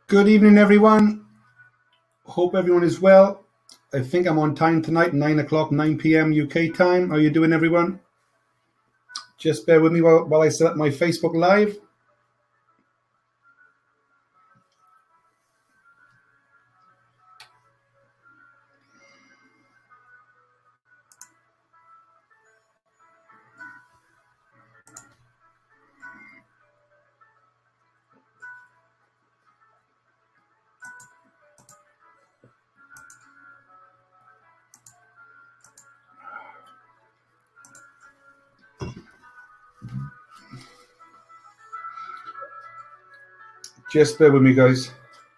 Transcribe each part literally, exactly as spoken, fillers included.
Good evening, everyone. Hope everyone is well. I think I'm on time tonight, nine o'clock, nine p m U K time. How are you doing, everyone? Just bear with me while, while I set up my Facebook Live. Just bear with me, guys.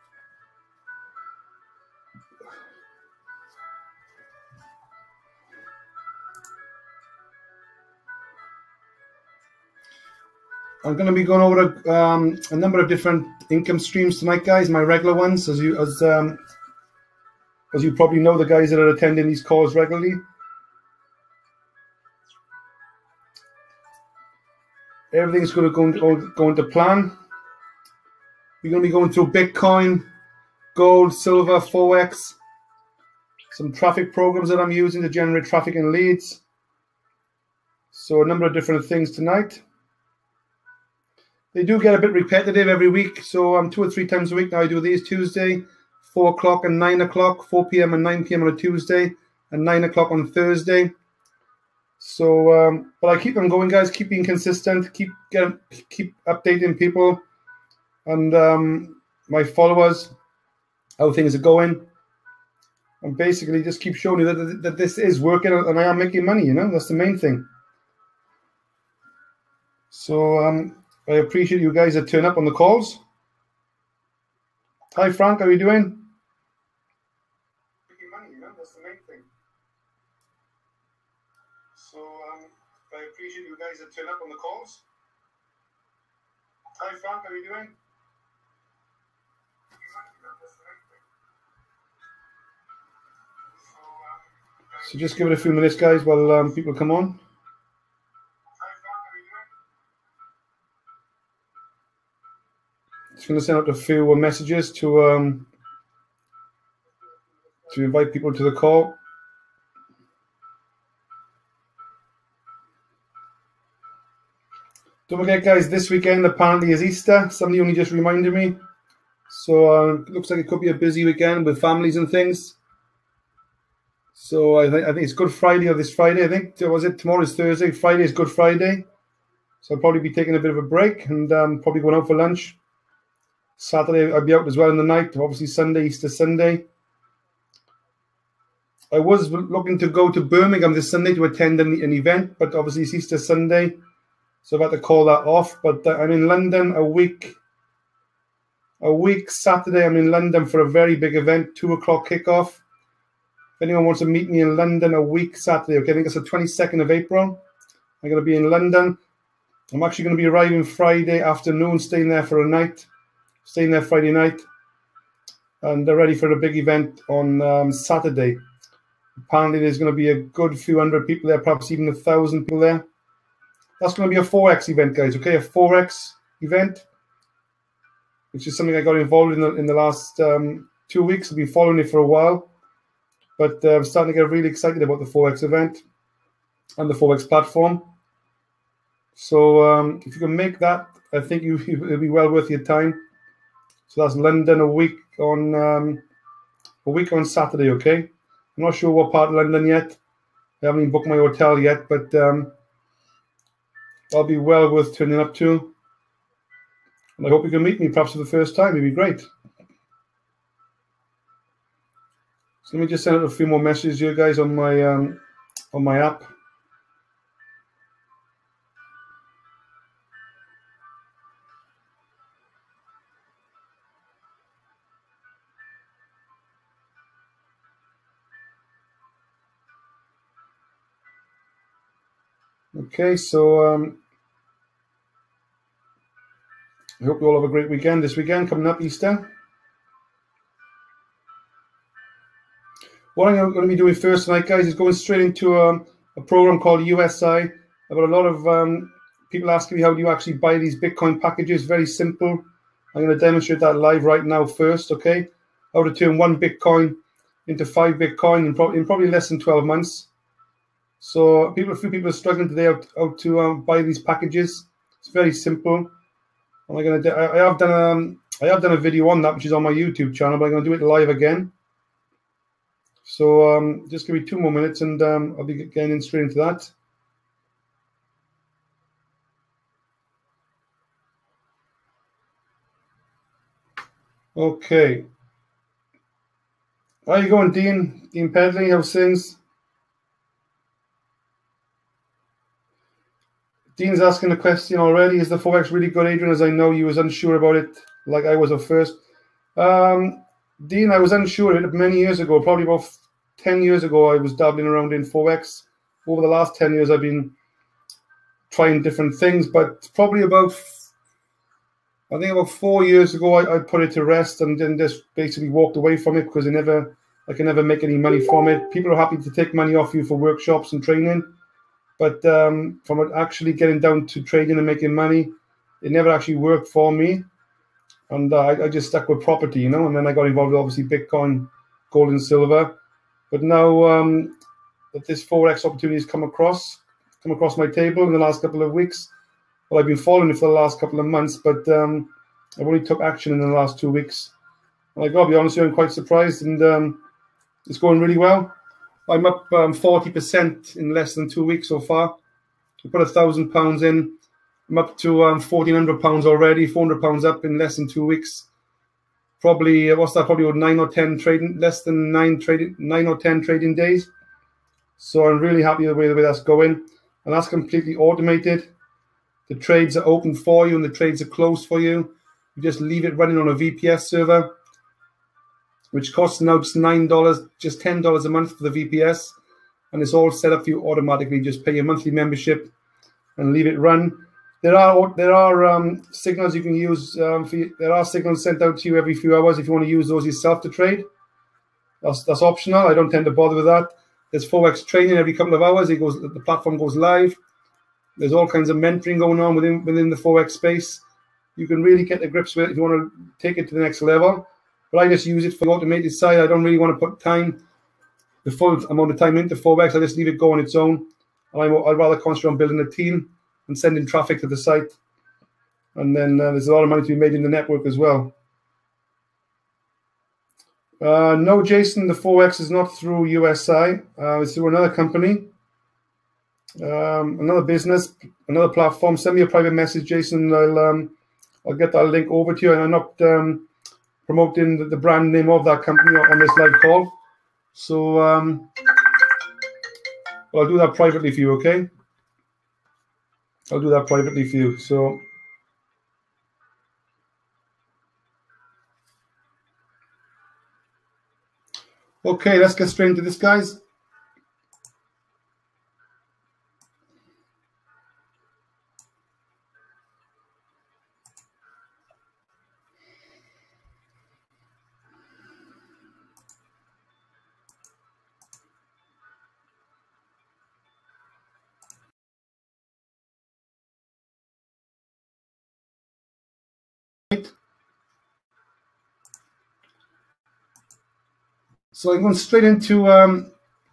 I'm going to be going over a, um, a number of different income streams tonight, guys. My regular ones, as you as um, as you probably know, the guys that are attending these calls regularly. Everything's going to go into, go into plan. We're going to be going through Bitcoin, gold, silver, Forex, some traffic programs that I'm using to generate traffic and leads. So a number of different things tonight. They do get a bit repetitive every week, so um, two or three times a week now I do these. Tuesday, four o'clock and nine o'clock, four p m and nine p m on a Tuesday, and nine o'clock on Thursday. So, um, but I keep them going, guys. Keep being consistent. Keep get, keep updating people and um, my followers how things are going, and basically just keep showing you that that this is working and I am making money. You know, that's the main thing. So um, I appreciate you guys that turn up on the calls. Hi, Frank. How are you doing? Making money, you know, that's the main thing. So um, I appreciate you guys that turn up on the calls. Hi, Frank. How are you doing? So just give it a few minutes, guys, while um, people come on. Just going to send out a few messages to um, to invite people to the call. Don't forget, guys, this weekend apparently is Easter. Somebody only just reminded me. So uh, it looks like it could be a busy weekend with families and things. So I think I think it's Good Friday or this Friday. I think was it tomorrow is Thursday. Friday is Good Friday. So I'll probably be taking a bit of a break and um, probably going out for lunch. Saturday I'll be out as well in the night. Obviously Sunday, Easter Sunday. I was looking to go to Birmingham this Sunday to attend an, an event, but obviously it's Easter Sunday, so I've had to call that off. But uh, I'm in London a week. A week Saturday, I'm in London for a very big event, two o'clock kickoff. If anyone wants to meet me in London a week Saturday, okay, I think it's the twenty-second of April. I'm going to be in London. I'm actually going to be arriving Friday afternoon, staying there for a night, staying there Friday night, and they're ready for a big event on um, Saturday. Apparently there's going to be a good few hundred people there, perhaps even a thousand people there. That's going to be a Forex event, guys, okay, a Forex event, which is something I got involved in the, in the last um, two weeks. I've been following it for a while, but uh, I'm starting to get really excited about the Forex event and the Forex platform. So um, if you can make that, I think you, it'll be well worth your time. So that's London a week on um, a week on Saturday, okay? I'm not sure what part of London yet. I haven't even booked my hotel yet, but um, I'll be well worth turning up to. And I hope you can meet me perhaps for the first time. It'd be great. So let me just send out a few more messages here, guys, on my um, on my app. Okay, so um, I hope you all have a great weekend this weekend, coming up Easter. What I'm going to be doing first tonight, guys, is going straight into um, a program called U S I. I've got a lot of um, people asking me how do you actually buy these Bitcoin packages. Very simple. I'm going to demonstrate that live right now first, okay? How to turn one Bitcoin into five Bitcoin in, pro in probably less than twelve months. So people, a few people are struggling today how, how to um, buy these packages. It's very simple. And I'm going to. I, I have done um, I have done a video on that, which is on my YouTube channel, but I'm going to do it live again. So um, just give me two more minutes, and um, I'll be getting in straight into that. Okay. How you going, Dean? Dean Pedley, how's things? Dean's asking the question already. Is the Forex really good, Adrian? As I know you was unsure about it, like I was at first. Um, Dean, I was unsure of it many years ago, probably about ten years ago. I was dabbling around in Forex. Over the last ten years, I've been trying different things, but probably about, I think about four years ago, I, I put it to rest and then just basically walked away from it because I never, I can never make any money from it. People are happy to take money off you for workshops and training. But um, from actually getting down to trading and making money, it never actually worked for me. And uh, I, I just stuck with property, you know, and then I got involved with obviously Bitcoin, gold and silver. But now um, that this Forex opportunity has come across, come across my table in the last couple of weeks, well, I've been following it for the last couple of months, but um, I've only took action in the last two weeks. And I got to be honest with you, I'm quite surprised, and um, it's going really well. I'm up um, forty percent in less than two weeks so far. I put a thousand pounds in. I'm up to um, fourteen hundred pounds already. Four hundred pounds up in less than two weeks. Probably uh, what's that? Probably about nine or ten trading, less than nine trading, nine or ten trading days. So I'm really happy with the way, the way that's going, and that's completely automated. The trades are open for you, and the trades are closed for you. You just leave it running on a V P S server, which costs now just nine dollars, just ten dollars a month for the V P S. And it's all set up for you automatically. Just pay your monthly membership and leave it run. There are there are um, signals you can use. Um, for you. There are signals sent out to you every few hours if you want to use those yourself to trade. That's, that's optional. I don't tend to bother with that. There's Forex training every couple of hours. It goes, the platform goes live. There's all kinds of mentoring going on within, within the Forex space. You can really get the grips with it if you want to take it to the next level. But I just use it for the automated side. I don't really want to put time, the full amount of time into Forex. I just leave it go on its own. And I'm, I'd rather concentrate on building a team and sending traffic to the site. And then uh, there's a lot of money to be made in the network as well. Uh, no, Jason, the Forex is not through U S I. Uh, it's through another company, um, another business, another platform. Send me a private message, Jason. I'll um, I'll get that link over to you. And I'm not um, promoting the, the brand name of that company on this live call. So um, well, I'll do that privately for you, okay? I'll do that privately for you. So okay, let's get straight into this, guys. So I'm going straight into um,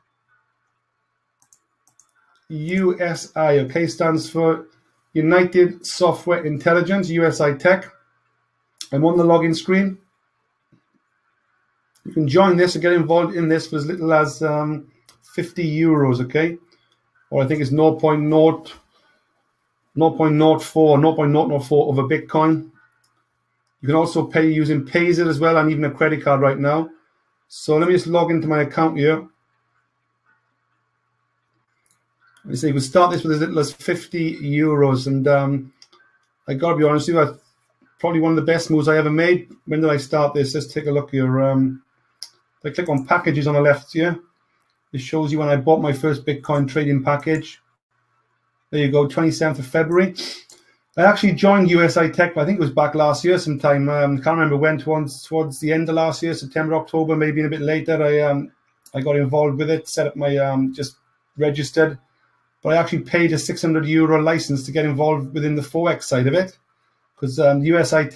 U S I, okay, stands for United Software Intelligence, U S I Tech. I'm on the login screen. You can join this and get involved in this for as little as um, fifty euros, okay? Or I think it's zero point zero four, zero point zero zero four of a Bitcoin. You can also pay using Payzit as well, and even a credit card right now. So let me just log into my account here. You see, you can start this with as little as fifty euros, and um, I gotta be honest with you, that's probably one of the best moves I ever made. When did I start this? Let's take a look here. Um, if I click on packages on the left here, it shows you when I bought my first Bitcoin trading package. There you go, twenty-seventh of February. I actually joined U S I Tech, I think it was back last year sometime. Um, can't remember when, towards, towards the end of last year, September, October, maybe a bit later. I um, I got involved with it, set up my, um, just registered. But I actually paid a six hundred euro license to get involved within the Forex side of it. Because um, U S I Tech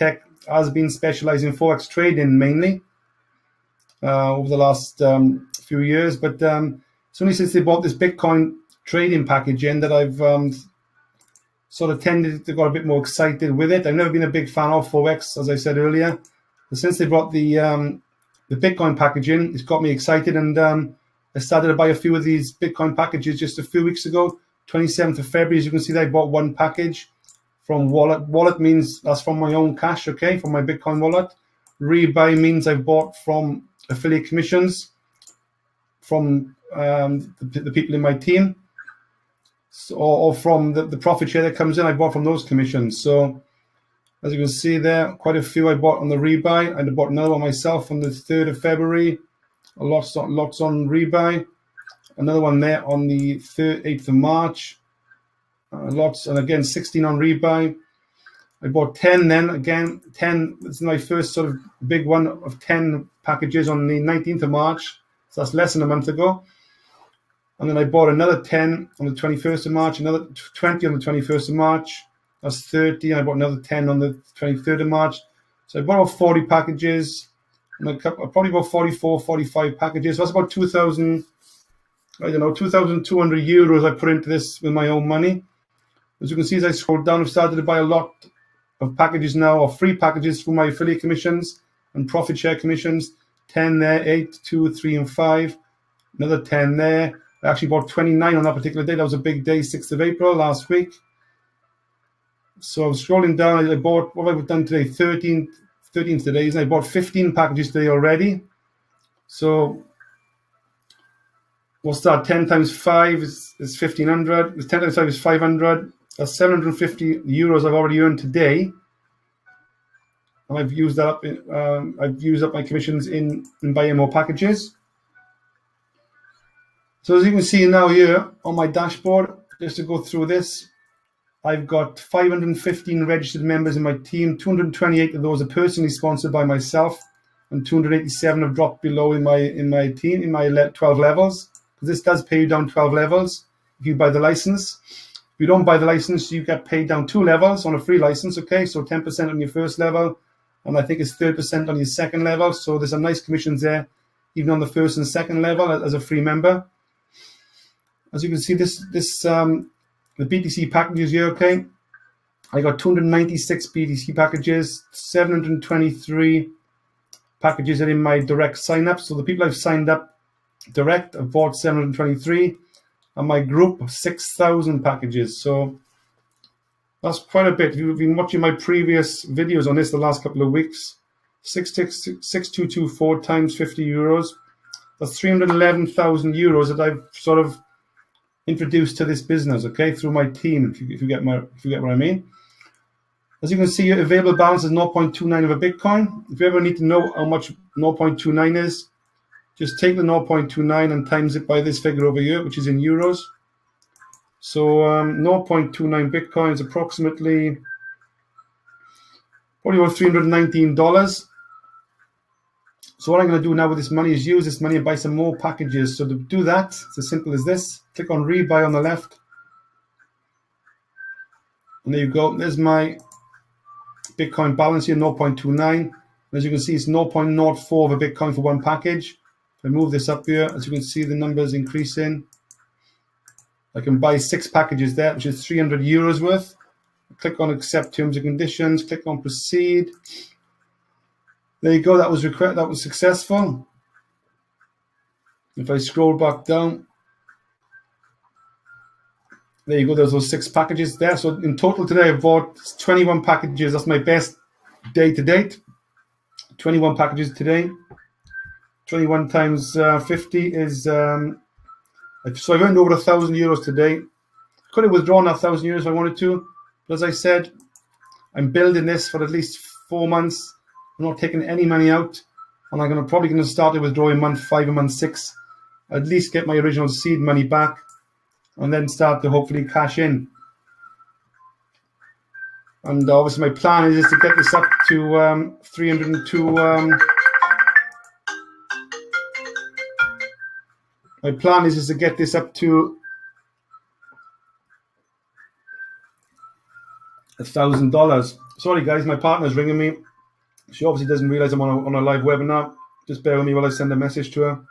has been specializing in Forex trading mainly uh, over the last um, few years. But um, it's only since they bought this Bitcoin trading package in that I've um, sort of tended to got a bit more excited with it. I've never been a big fan of Forex, as I said earlier. But since they brought the um, the Bitcoin package in, it's got me excited, and um, I started to buy a few of these Bitcoin packages just a few weeks ago. twenty-seventh of February, as you can see there, I bought one package from Wallet. Wallet means that's from my own cash, okay, from my Bitcoin wallet. Rebuy means I bought from affiliate commissions from um, the, the people in my team, so, or, or from the, the profit share that comes in, I bought from those commissions. So as you can see there, quite a few I bought on the rebuy, and I bought another one myself on the third of February. Lots on, lots on rebuy. Another one there on the third, eighth of March. Uh, lots, and again, sixteen on rebuy. I bought ten then, again, ten. This is my first sort of big one of ten packages on the nineteenth of March. So that's less than a month ago. And then I bought another ten on the twenty-first of March, another twenty on the twenty-first of March. That's thirty. I bought another ten on the twenty-third of March. So I bought about forty packages. And a couple, probably about forty-four, forty-five packages. So that's about two thousand, I don't know, two thousand two hundred euros I put into this with my own money. As you can see, as I scroll down, I've started to buy a lot of packages now, or free packages for my affiliate commissions and profit share commissions. ten there, eight, two, three, and five. Another ten there. I actually bought twenty-nine on that particular day. That was a big day, sixth of April last week. So I was scrolling down. I bought, what have I done today? thirteen, thirteen today, and I bought fifteen packages today already. So what's that? ten times five is, is fifteen hundred. ten times five is five hundred. That's seven hundred fifty euros I've already earned today. And I've used that up. In, um, I've used up my commissions in, in buying more packages. So as you can see now here on my dashboard, just to go through this, I've got five hundred fifteen registered members in my team. two hundred twenty-eight of those are personally sponsored by myself, and two hundred eighty-seven have dropped below in my in my team in my twelve levels. This does pay you down twelve levels if you buy the license. If you don't buy the license, you get paid down two levels on a free license. Okay, so ten percent on your first level, and I think it's thirty percent on your second level. So there's some nice commissions there, even on the first and second level as a free member. As you can see, this this um, the B T C packages here. Okay, I got two hundred ninety-six B T C packages, seven hundred twenty-three packages are in my direct sign up. So the people I've signed up direct, I've bought seven hundred twenty-three, and my group six thousand packages. So that's quite a bit. If you've been watching my previous videos on this the last couple of weeks, six two two four times fifty euros. That's three hundred eleven thousand euros that I've sort of introduced to this business, okay, through my team. If you, if you get my, if you get what I mean. As you can see, your available balance is zero point two nine of a Bitcoin. If you ever need to know how much zero point two nine is, just take the zero point two nine and times it by this figure over here, which is in euros. So um, zero point two nine Bitcoin is approximately probably about three hundred nineteen dollars. So what I'm going to do now with this money is use this money and buy some more packages. So to do that, it's as simple as this. Click on rebuy on the left. And there you go. There's my Bitcoin balance here, zero point two nine. As you can see, it's zero point zero four of a Bitcoin for one package. If I move this up here, as you can see, the numbers increasing. I can buy six packages there, which is three hundred euros worth. Click on accept terms and conditions. Click on proceed. There you go. That was requ that was successful. If I scroll back down, there you go. There's those six packages there. So in total today, I've bought twenty-one packages. That's my best day to date. twenty-one packages today. twenty-one times uh, fifty is um, so I've earned over a thousand euros today. Could have withdrawn that thousand euros if I wanted to, but as I said, I'm building this for at least four months. I'm not taking any money out, and I'm gonna probably going to start to withdraw in month five and month six. At least get my original seed money back, and then start to hopefully cash in. And obviously, my plan is, is to get this up to um, three hundred two. Um, my plan is, is to get this up to a thousand dollars. Sorry, guys, my partner's ringing me. She obviously doesn't realize I'm on a, on a live webinar. Just bear with me while I send a message to her.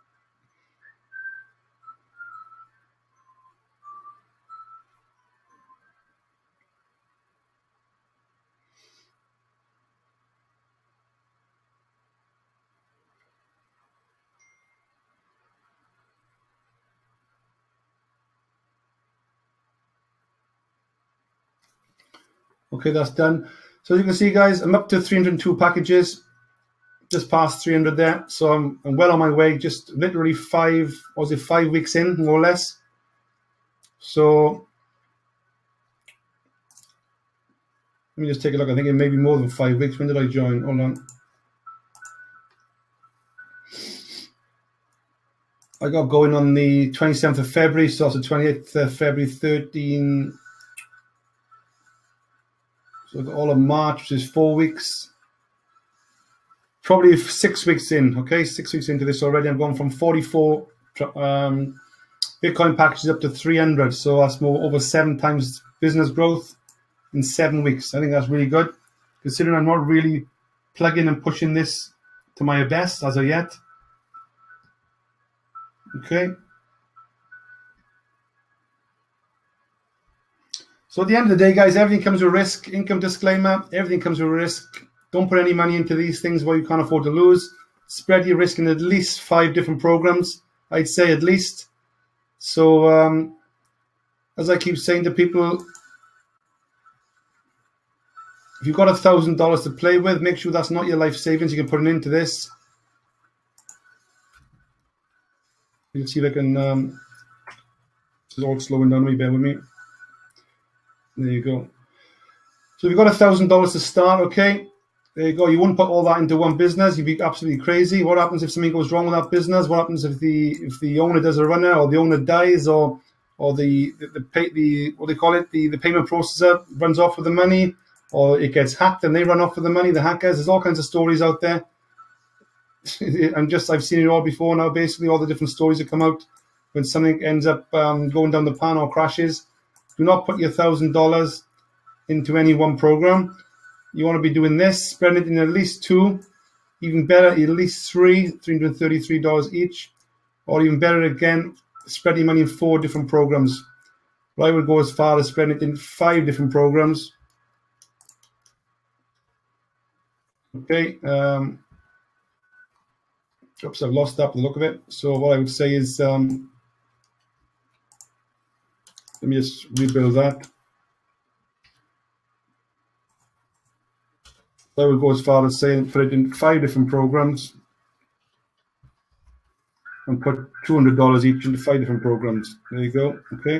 Okay, that's done. So as you can see, guys, I'm up to three hundred two packages, just past three hundred there. So I'm, I'm well on my way, just literally five, what was it, five weeks in, more or less. So let me just take a look. I think it may be more than five weeks. When did I join? Hold on. I got going on the twenty-seventh of February, so that's the twenty-eighth of February, thirteen. So I've got all of March, which is four weeks. Probably six weeks in, okay? Six weeks into this already. I'm going from forty-four um, Bitcoin packages up to three hundred. So that's more over seven times business growth in seven weeks. I think that's really good, considering I'm not really plugging and pushing this to my best as of yet. Okay. So at the end of the day, guys, everything comes with risk. Income disclaimer, everything comes with risk. Don't put any money into these things where you can't afford to lose. Spread your risk in at least five different programs, I'd say at least. So um, as I keep saying to people, if you've got a thousand dollars to play with, make sure that's not your life savings. You can put it into this. You can see if I can, um, this is all slowing down a wee bit with me. There you go. So if you've got a thousand dollars to start, okay, there you go. You wouldn't put all that into one business. You'd be absolutely crazy. What happens if something goes wrong with that business? What happens if the if the owner does a runner, or the owner dies, or or the the, the pay the what do they call it the the payment processor runs off with the money, or it gets hacked and they run off with the money? The hackers. There's all kinds of stories out there. I'm just I've seen it all before now. Basically, all the different stories that come out when something ends up um, going down the pan or crashes. Do not put your thousand dollars into any one program. You want to be doing this, spreading it in at least two, even better, at least three, three hundred thirty-three dollars each, or even better again, spreading money in four different programs. But I would go as far as spreading it in five different programs. Okay. Um, oops, I've lost that with the look of it. So what I would say is, um, let me just rebuild that. I would go as far as saying put it in five different programs and put two hundred dollars each into five different programs. There you go. Okay.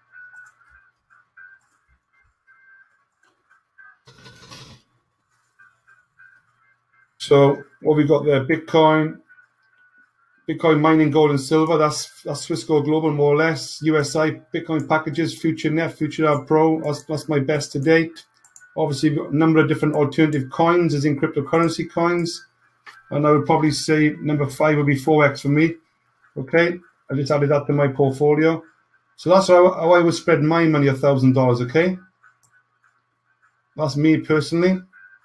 So what we've got there, Bitcoin, Bitcoin mining, gold and silver. That's that's Swissquote Global, more or less. U S I Bitcoin packages, FutureNet, FutureDAO Pro. That's, that's my best to date. Obviously, we've got a number of different alternative coins, as in cryptocurrency coins. And I would probably say number five would be Forex for me. Okay, I just added that to my portfolio. So that's how, how I would spread my money, one thousand dollars, okay? That's me personally.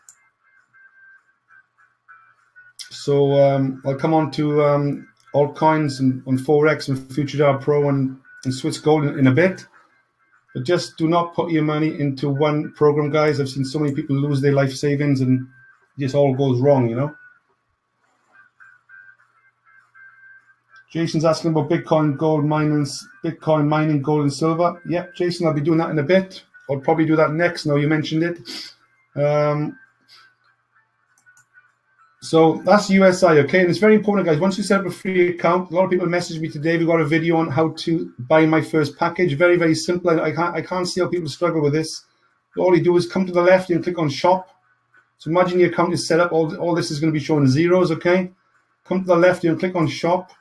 So um, I'll come on to um, altcoins and on Forex and FutureDAO Pro and, and Swiss Gold in, in a bit. But just do not put your money into one program, guys. I've seen so many people lose their life savings and it just all goes wrong, you know. Jason's asking about Bitcoin, gold mining, Bitcoin mining, gold and silver. Yeah, Jason, I'll be doing that in a bit. I'll probably do that next. Now you mentioned it. Um, so that's U S I, okay? And it's very important, guys. Once you set up a free account, a lot of people messaged me today. We've got a video on how to buy my first package. Very, very simple. I can't, I can't see how people struggle with this. All you do is come to the left and click on shop. So imagine your account is set up. All, all this is going to be showing zeros, okay? Come to the left and click on shop.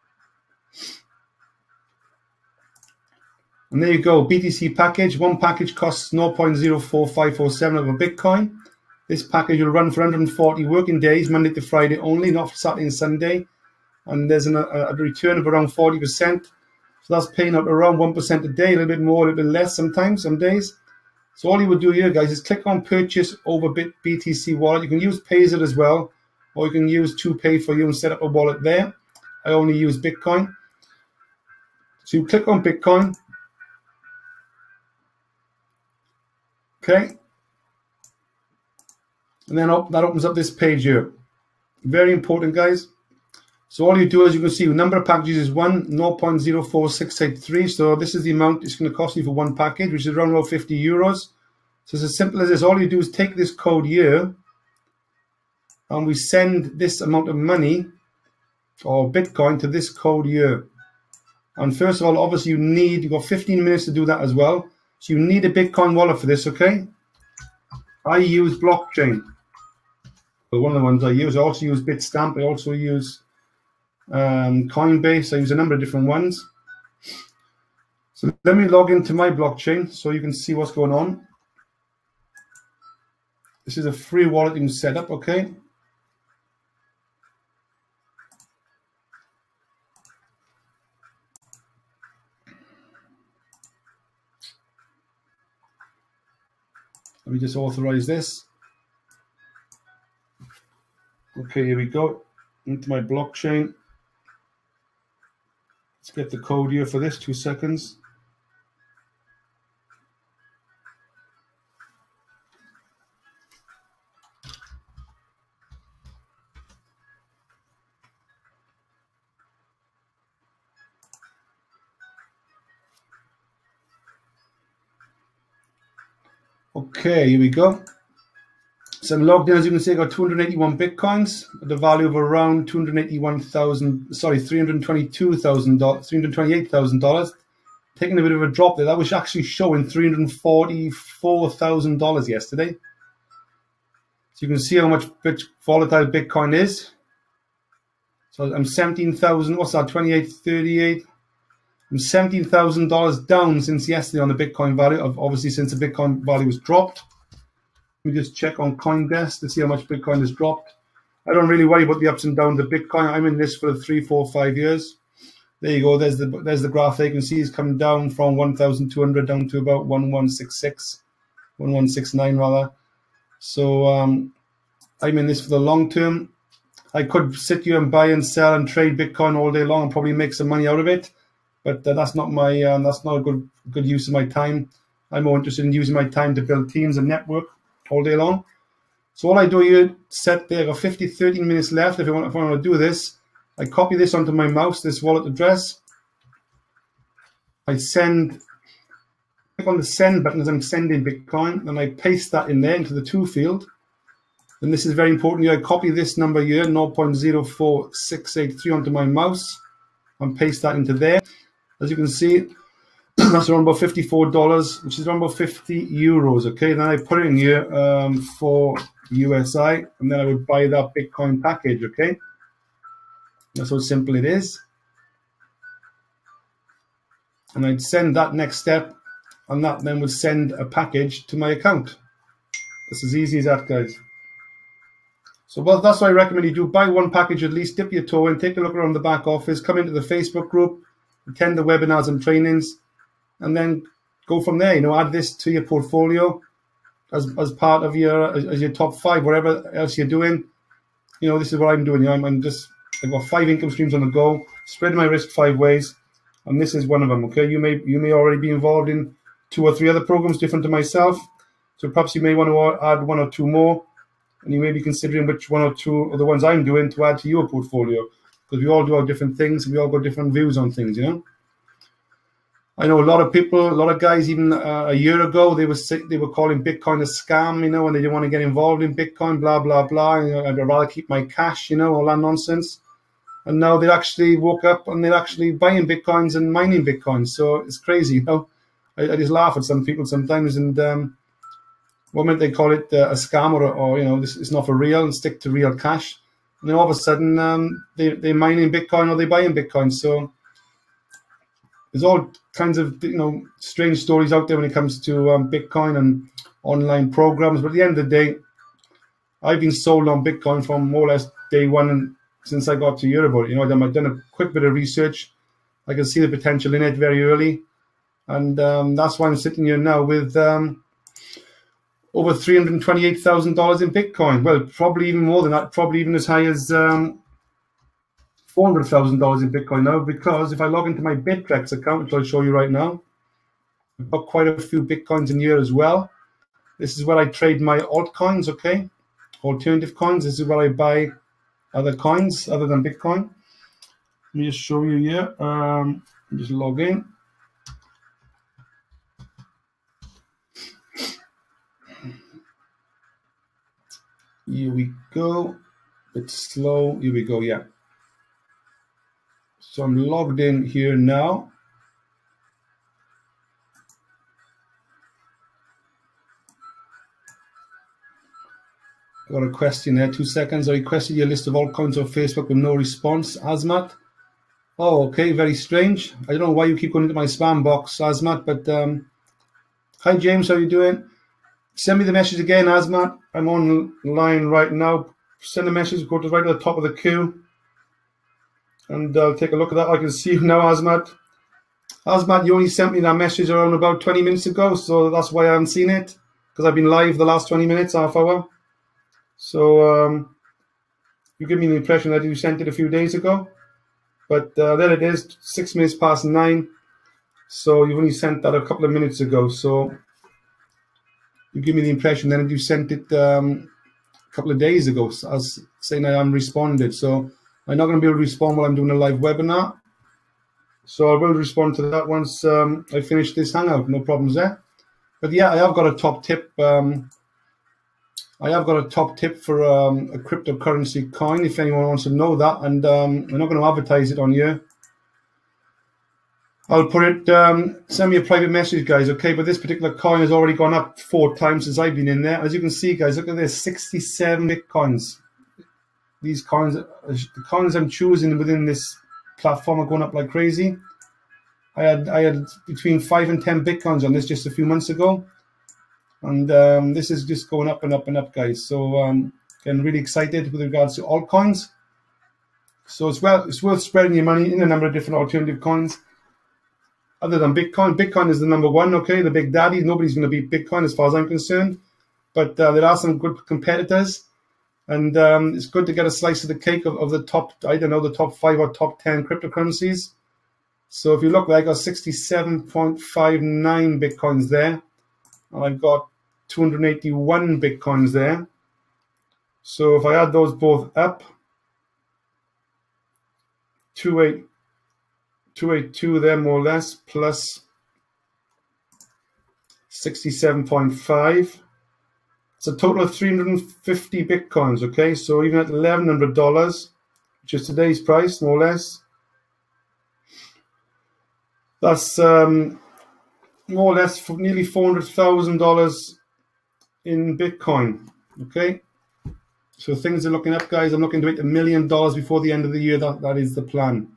And there you go, B T C package. One package costs zero point zero four five four seven of a Bitcoin. This package will run for one hundred forty working days, Monday to Friday only, not for Saturday and Sunday. And there's an, a, a return of around forty percent. So that's paying out around one percent a day, a little bit more, a little bit less sometimes, some days. So all you would do here, guys, is click on Purchase over B T C Wallet. You can use Pazer as well, or you can use To Pay for You and set up a wallet there. I only use Bitcoin. So you click on Bitcoin. Okay. And then that opens up this page here. Very important, guys. So all you do is you can see the number of packages is one, zero point zero four six eight three. So this is the amount it's going to cost you for one package, which is around about fifty euros. So it's as simple as this. All you do is take this code here and we send this amount of money or Bitcoin to this code here. And first of all, obviously you need, you've got fifteen minutes to do that as well. So you need a Bitcoin wallet for this, okay? I use Blockchain. Well, one of the ones I use. I also use Bitstamp. I also use um, Coinbase. I use a number of different ones. So let me log into my blockchain so you can see what's going on. This is a free wallet you can set up, okay? Let me just authorize this. Okay, here we go. Into my blockchain. Let's get the code here for this, two seconds. Okay, here we go. So I'm logged in, as you can see, I got two hundred eighty-one Bitcoins at the value of around two hundred eighty-one thousand, sorry, three hundred twenty-two thousand dollars, three hundred twenty-eight thousand dollars. Taking a bit of a drop there. That was actually showing three hundred forty-four thousand dollars yesterday. So you can see how much bit volatile Bitcoin is. So I'm seventeen thousand, what's that, twenty-eight thirty-eight? I'm seventeen thousand dollars down since yesterday on the Bitcoin value, of obviously since the Bitcoin value was dropped. Let me just check on CoinDesk to see how much Bitcoin has dropped. I don't really worry about the ups and downs of Bitcoin. I'm in this for three, four, five years. There you go. There's the there's the graph there. You can see it's come down from one thousand two hundred down to about one one six six, one one six nine rather. So um, I'm in this for the long term. I could sit here and buy and sell and trade Bitcoin all day long and probably make some money out of it, but uh, that's not my um, that's not a good good use of my time. I'm more interested in using my time to build teams and network all day long. So all I do here, set there, I got fifty, thirteen minutes left. If I want, if I want to do this, I copy this onto my mouse, this wallet address. I send, click on the send button as I'm sending Bitcoin, and I paste that in there into the to field. And this is very important. I copy this number here, zero point zero four six eight three, onto my mouse and paste that into there. As you can see, that's around about fifty-four dollars, which is around about fifty euros. Okay, then I put it in here um, for U S I, and then I would buy that Bitcoin package. Okay, that's how simple it is. And I'd send that next step, and that then would send a package to my account. It's as easy as that, guys. So well, that's what I recommend you do. Buy one package at least, dip your toe in, take a look around the back office, come into the Facebook group, attend the webinars and trainings, and then go from there. You know, add this to your portfolio as as part of your as, as your top five, whatever else you're doing. You know, this is what I'm doing. You know, I'm, I'm just I've got five income streams on the go, spreading my risk five ways, and this is one of them. Okay, you may you may already be involved in two or three other programs different to myself, so perhaps you may want to add one or two more, and you may be considering which one or two of the ones I'm doing to add to your portfolio, because we all do our different things, and we all got different views on things. You know. I know a lot of people, a lot of guys, even uh, a year ago, they were sick, they were calling Bitcoin a scam, you know, and they didn't want to get involved in Bitcoin, blah, blah, blah. You know, I'd rather keep my cash, you know, all that nonsense. And now they actually woke up and they're actually buying Bitcoins and mining Bitcoins. So it's crazy, you know. I, I just laugh at some people sometimes, and um, one minute they call it uh, a scam or, or, you know, this is not for real, and stick to real cash. And then all of a sudden um, they, they're mining Bitcoin or they're buying Bitcoin. So there's all kinds of, you know, strange stories out there when it comes to um, Bitcoin and online programs. But at the end of the day, I've been sold on Bitcoin from more or less day one, and since I got to hear about it. You know, I've done a quick bit of research. I can see the potential in it very early. And um, that's why I'm sitting here now with um, over three hundred twenty-eight thousand dollars in Bitcoin. Well, probably even more than that, probably even as high as um, four hundred thousand dollars in Bitcoin now, because if I log into my Bittrex account, which I'll show you right now, I've got quite a few Bitcoins in here as well. This is where I trade my altcoins, okay? Alternative coins. This is where I buy other coins other than Bitcoin. Let me just show you here. Um, just log in. Here we go. It's slow. Here we go. Yeah. So I'm logged in here now. Got a question there. Two seconds. I requested your list of altcoins on Facebook with no response. Asmat. Oh, okay. Very strange. I don't know why you keep going into my spam box, Asmat. But um, hi, James. How you doing? Send me the message again, Asmat. I'm online right now. Send a message. Go to right at the top of the queue. And I'll take a look at that. I can see you now, Asmat. Asmat, you only sent me that message around about twenty minutes ago, so that's why I haven't seen it, because I've been live the last twenty minutes, half hour. So um, you give me the impression that you sent it a few days ago. But uh, there it is, six minutes past nine. So you've only sent that a couple of minutes ago. So you give me the impression then that you sent it um, a couple of days ago, as saying I haven't responded. So I'm not going to be able to respond while I'm doing a live webinar. So I will respond to that once um, I finish this hangout. No problems there. But yeah, I have got a top tip. Um, I have got a top tip for um, a cryptocurrency coin, if anyone wants to know that. And um, I'm not going to advertise it on here. I'll put it, um, send me a private message, guys, okay? But this particular coin has already gone up four times since I've been in there. As you can see, guys, look at this, sixty-seven Bitcoins. These coins, the coins I'm choosing within this platform are going up like crazy. I had I had between five and ten Bitcoins on this just a few months ago. And um, this is just going up and up and up, guys. So um, getting really excited with regards to altcoins. So it's, well, it's worth spreading your money in a number of different alternative coins. Other than Bitcoin, Bitcoin is the number one, okay, the big daddy. Nobody's going to beat Bitcoin as far as I'm concerned. But uh, there are some good competitors. And um, it's good to get a slice of the cake of, of the top, I don't know, the top five or top ten cryptocurrencies. So if you look, I got sixty-seven point five nine Bitcoins there. And I've got two hundred eighty-one Bitcoins there. So if I add those both up, two eighty-two there more or less, plus sixty-seven point five. It's a total of three hundred fifty Bitcoins, okay? So even at eleven hundred dollars, which is today's price, more or less, that's um, more or less for nearly four hundred thousand dollars in Bitcoin, okay? So things are looking up, guys. I'm looking to hit a million dollars before the end of the year. That, that is the plan.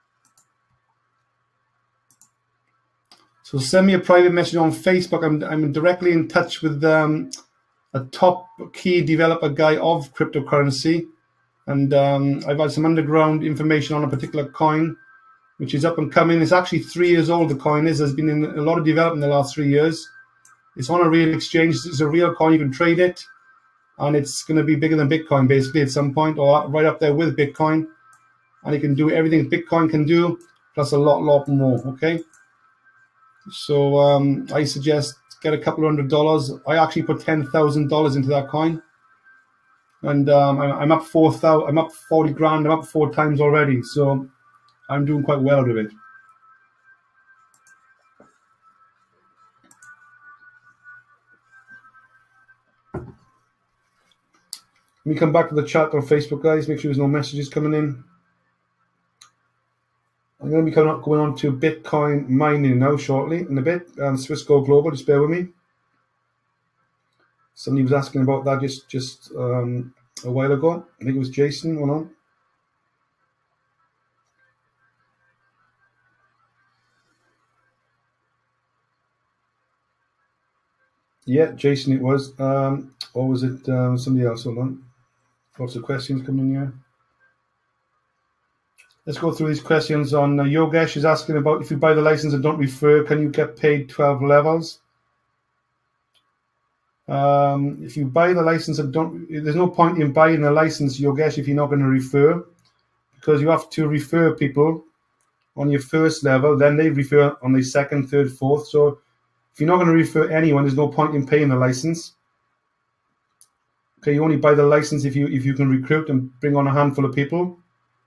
So send me a private message on Facebook. I'm, I'm directly in touch with um, a top key developer guy of cryptocurrency. And um, I've had some underground information on a particular coin, which is up and coming. It's actually three years old, the coin is. There's been a lot of development in the last three years. It's on a real exchange. It's a real coin. You can trade it. And it's going to be bigger than Bitcoin, basically, at some point, or right up there with Bitcoin. And it can do everything Bitcoin can do, plus a lot, lot more, okay? So um, I suggest get a couple of hundred dollars. I actually put ten thousand dollars into that coin. And um, I'm up four thousand, I'm up forty grand, I'm up four times already. So I'm doing quite well with it. Let me come back to the chat on Facebook, guys. Make sure there's no messages coming in. I'm going to be coming up, going on to Bitcoin mining now shortly in a bit. Um, Swissquote Global, just bear with me. Somebody was asking about that just, just um, a while ago. I think it was Jason. Hold on. Yeah, Jason it was. Um, or was it um, somebody else? Hold on. Lots of questions coming in here. Let's go through these questions on uh, Yogesh is asking about if you buy the license and don't refer, can you get paid twelve levels? Um, if you buy the license and don't, there's no point in buying a license, Yogesh, if you're not going to refer, because you have to refer people on your first level, then they refer on the second, third, fourth. So if you're not going to refer anyone, there's no point in paying the license. Okay, you only buy the license if you if you can recruit and bring on a handful of people.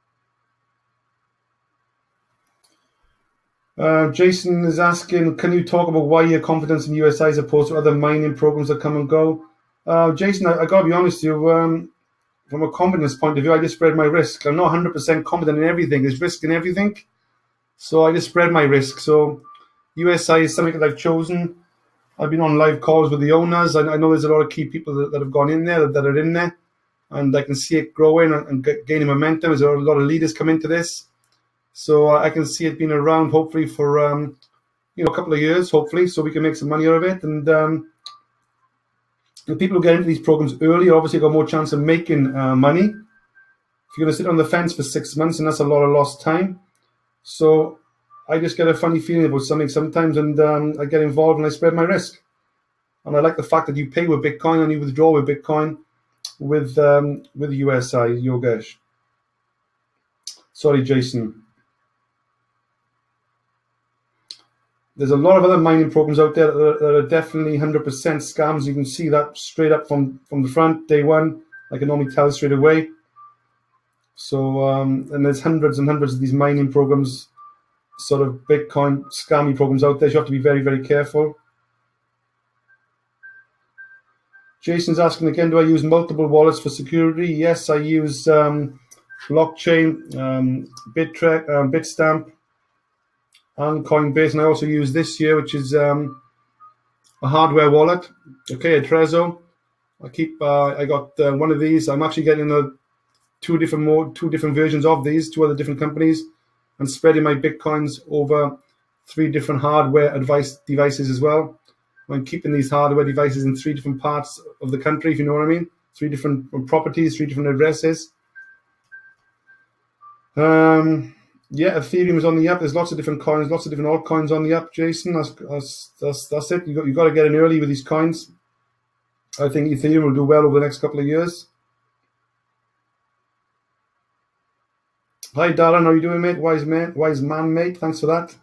Uh, Jason is asking, can you talk about why your confidence in U S I as opposed to other mining programs that come and go? Uh, Jason, I, I got to be honest with you, um, from a confidence point of view, I just spread my risk. I'm not one hundred percent confident in everything. There's risk in everything. So I just spread my risk. So U S I is something that I've chosen. I've been on live calls with the owners. I, I know there's a lot of key people that, that have gone in there, that, that are in there. And I can see it growing and, and gaining momentum. There's a lot of leaders come into this. So uh, I can see it being around, hopefully, for um, you know, a couple of years, hopefully, so we can make some money out of it. And um, the people who get into these programs early obviously got more chance of making uh, money. If you're going to sit on the fence for six months, and that's a lot of lost time. So I just get a funny feeling about something sometimes, and um, I get involved and I spread my risk. And I like the fact that you pay with Bitcoin and you withdraw with Bitcoin with um, with U S I, Yogesh. Sorry, Jason. There's a lot of other mining programs out there that are, that are definitely one hundred percent scams. You can see that straight up from, from the front, day one. I can normally tell straight away. So, um, and there's hundreds and hundreds of these mining programs, sort of Bitcoin scammy programs out there. So you have to be very, very careful. Jason's asking again, do I use multiple wallets for security? Yes, I use um, blockchain, um, Bittrex, um, Bitstamp, and Coinbase, and I also use this here, which is um, a hardware wallet. Okay, a Trezor. I keep. Uh, I got uh, one of these. I'm actually getting a two different more, two different versions of these, two other different companies, and spreading my bitcoins over three different hardware advice devices as well. I'm keeping these hardware devices in three different parts of the country, if you know what I mean. Three different properties, three different addresses. Um. Yeah, Ethereum is on the up. There's lots of different coins, lots of different altcoins on the up, Jason. That's that's that's, that's it. You got you got to get in early with these coins. I think Ethereum will do well over the next couple of years. Hi, Darren. How are you doing, mate? Wise man, wise man, mate. Thanks for that.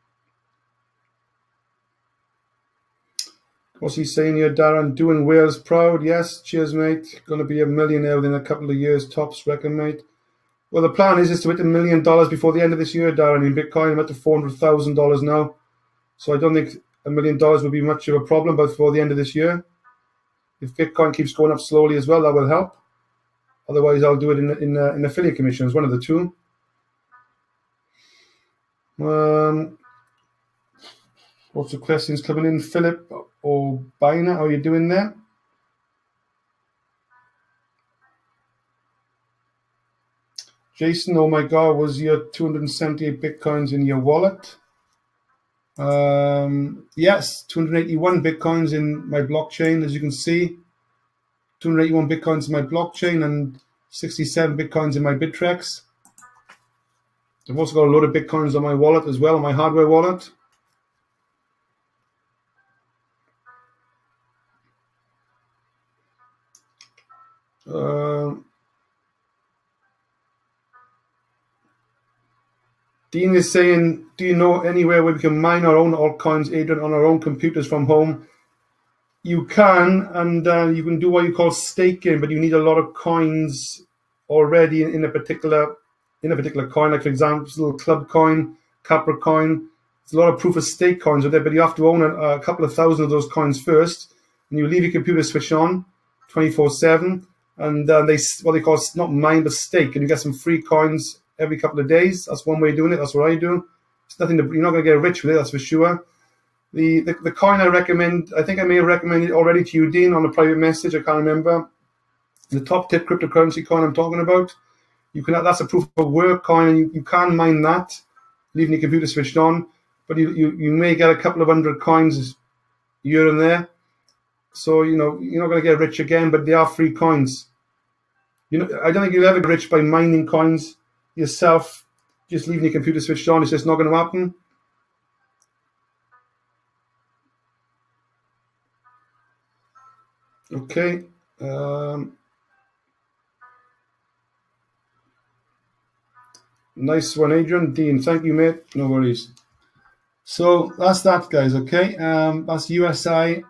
What's he saying here, Darren? Doing Wales proud. Yes, cheers, mate. Going to be a millionaire within a couple of years, tops, reckon, mate. Well, the plan is, is to hit a million dollars before the end of this year, Darren, in Bitcoin. I'm at the four hundred thousand dollars now. So I don't think a million dollars will be much of a problem before the end of this year. If Bitcoin keeps going up slowly as well, that will help. Otherwise, I'll do it in in, uh, in affiliate commissions, one of the two. Um, lots of questions coming in. Philip or Bina, how are you doing there? Jason, oh my God, was your two hundred seventy-eight Bitcoins in your wallet? Um, yes, two hundred eighty-one Bitcoins in my blockchain, as you can see. two hundred eighty-one Bitcoins in my blockchain and sixty-seven Bitcoins in my Bittrex. I've also got a load of Bitcoins on my wallet as well, on my hardware wallet. Uh, Dean is saying, do you know anywhere where we can mine our own altcoins, Adrian, on our own computers from home? You can, and uh, you can do what you call staking, but you need a lot of coins already in, in a particular in a particular coin. Like, for example, Club Coin, Capra Coin. There's a lot of proof of stake coins out there, but you have to own a, a couple of thousand of those coins first, and you leave your computer switched on twenty-four seven, and uh, they what they call not mine but stake, and you get some free coins every couple of days. That's one way of doing it. That's what I do. It's nothing to, you're not going to get rich with it, that's for sure. The, the the coin I recommend, I think I may have recommended it already to you, Dean, on a private message. I can't remember. The top tip cryptocurrency coin I'm talking about. You can that's a proof of work coin, and you, you can mine that, leaving your computer switched on. But you, you you may get a couple of hundred coins here and there. So you know you're not going to get rich again, but they are free coins. You know, I don't think you'll ever get rich by mining coins yourself, just leaving your computer switched on. It's just not going to happen. Okay. Um, nice one, Adrian. Dean, thank you, mate. No worries. So that's that, guys. Okay. Um, that's U S I.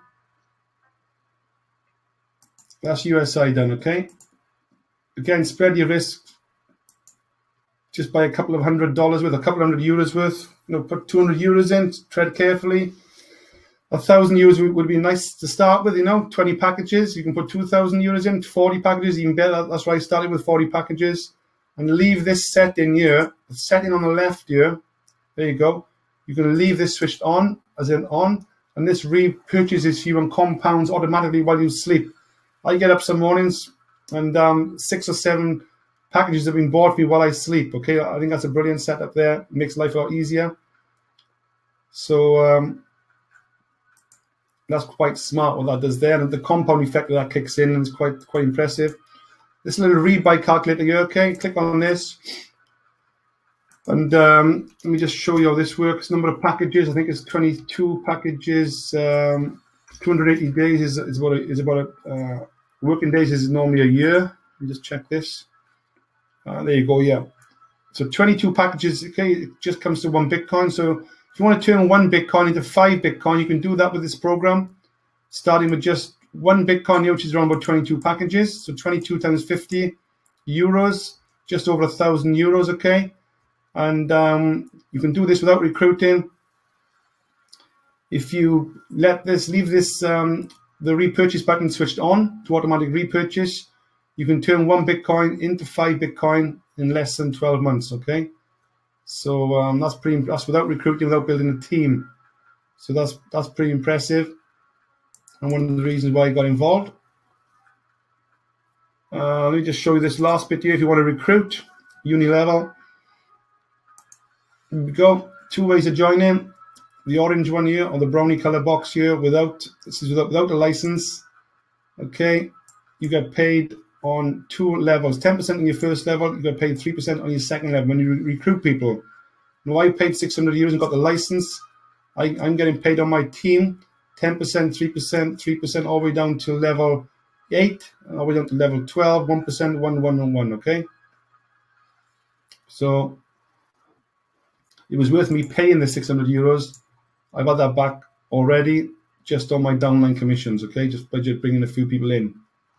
That's U S I done. Okay. Again, spread your risk just by a couple of hundred dollars worth, a couple of hundred euros worth. You know, put two hundred euros in. Tread carefully. A thousand euros would, would be nice to start with. You know, twenty packages. You can put two thousand euros in. Forty packages, even better. That's why I started with forty packages, and leave this setting here. The setting on the left here. There you go. You can leave this switched on, as in on, and this repurchases you and compounds automatically while you sleep. I get up some mornings, and um, six or seven packages have been bought for me while I sleep. Okay, I think that's a brilliant setup there. It makes life a lot easier. So um, that's quite smart what that does there, and the compound effect that, that kicks in is quite quite impressive. This little rebuy calculator here. Okay, click on this. And um, let me just show you how this works. Number of packages, I think it's twenty-two packages. Um, two hundred eighty days is, is about a, is about a, uh, working days is normally a year. Let me just check this. Uh, there you go. Yeah. So twenty-two packages. Okay, it just comes to one Bitcoin. So if you want to turn one Bitcoin into five Bitcoin, you can do that with this program. Starting with just one Bitcoin here, which is around about twenty-two packages. So twenty-two times fifty euros, just over a thousand euros. Okay. And um, you can do this without recruiting. If you let this, leave this, um, the repurchase button switched on to automatic repurchase, you can turn one Bitcoin into five Bitcoin in less than twelve months. Okay, so um, that's pretty. That's without recruiting, without building a team. So that's that's pretty impressive, and one of the reasons why I got involved. Uh, let me just show you this last bit here. If you want to recruit, Unilevel. Here we go. Two ways to join in. The orange one here, or the brownie color box here, without this is without, without a license. Okay, you get paid on two levels. ten percent on your first level. You get paid three percent on your second level when you re recruit people. Now I paid six hundred euros and got the license. I, I'm getting paid on my team ten percent, three percent, three percent, all the way down to level eight, all the way down to level twelve, one percent, one, one, and one. Okay, so it was worth me paying the six hundred euros. I got that back already just on my downline commissions, okay? Just by just bringing a few people in.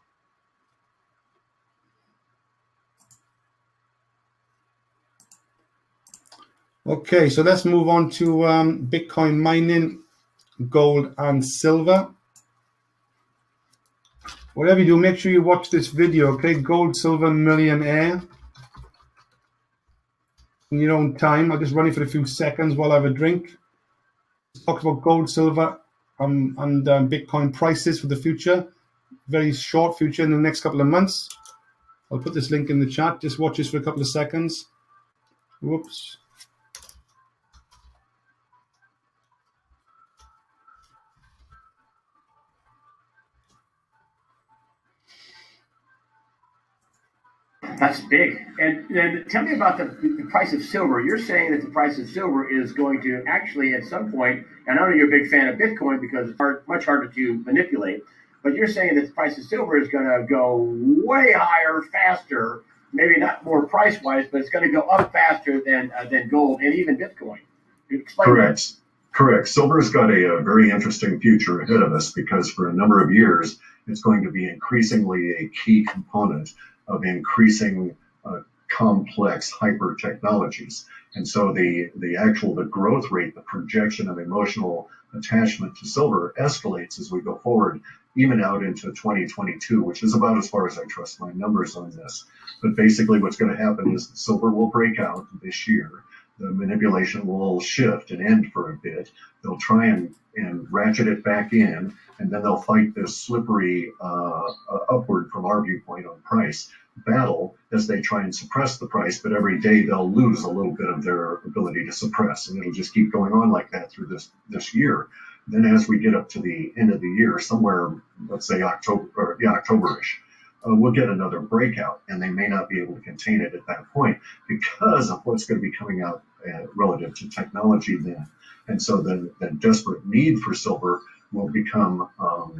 Okay, so let's move on to um, Bitcoin mining, gold, and silver. Whatever you do, make sure you watch this video, okay? Gold, silver, millionaire. In your own time. I'll just run it for a few seconds while I have a drink. Talk about gold, silver, um, and um, Bitcoin prices for the future. Very short future in the next couple of months. I'll put this link in the chat. Just watch this for a couple of seconds. Whoops. That's big. And then tell me about the, the price of silver. You're saying that the price of silver is going to actually at some point, and I know you're a big fan of Bitcoin because it's hard, much harder to manipulate, but you're saying that the price of silver is going to go way higher, faster, maybe not more price-wise, but it's going to go up faster than uh, than gold and even Bitcoin. Explain Correct. That. Correct. Silver's got a, a very interesting future ahead of us because for a number of years, it's going to be increasingly a key component of increasing uh, complex hyper technologies. And so the, the actual, the growth rate, the projection of emotional attachment to silver escalates as we go forward, even out into twenty twenty-two, which is about as far as I trust my numbers on this. But basically what's going to happen is silver will break out this year. The manipulation will shift and end for a bit. They'll try and, and ratchet it back in, and then they'll fight this slippery uh, uh, upward from our viewpoint on price battle as they try and suppress the price, but every day they'll lose a little bit of their ability to suppress, and it'll just keep going on like that through this, this year. Then as we get up to the end of the year, somewhere, let's say October, or, yeah, October-ish, Uh, we'll get another breakout, and they may not be able to contain it at that point because of what's going to be coming out uh, relative to technology then. And so the, the desperate need for silver will become um,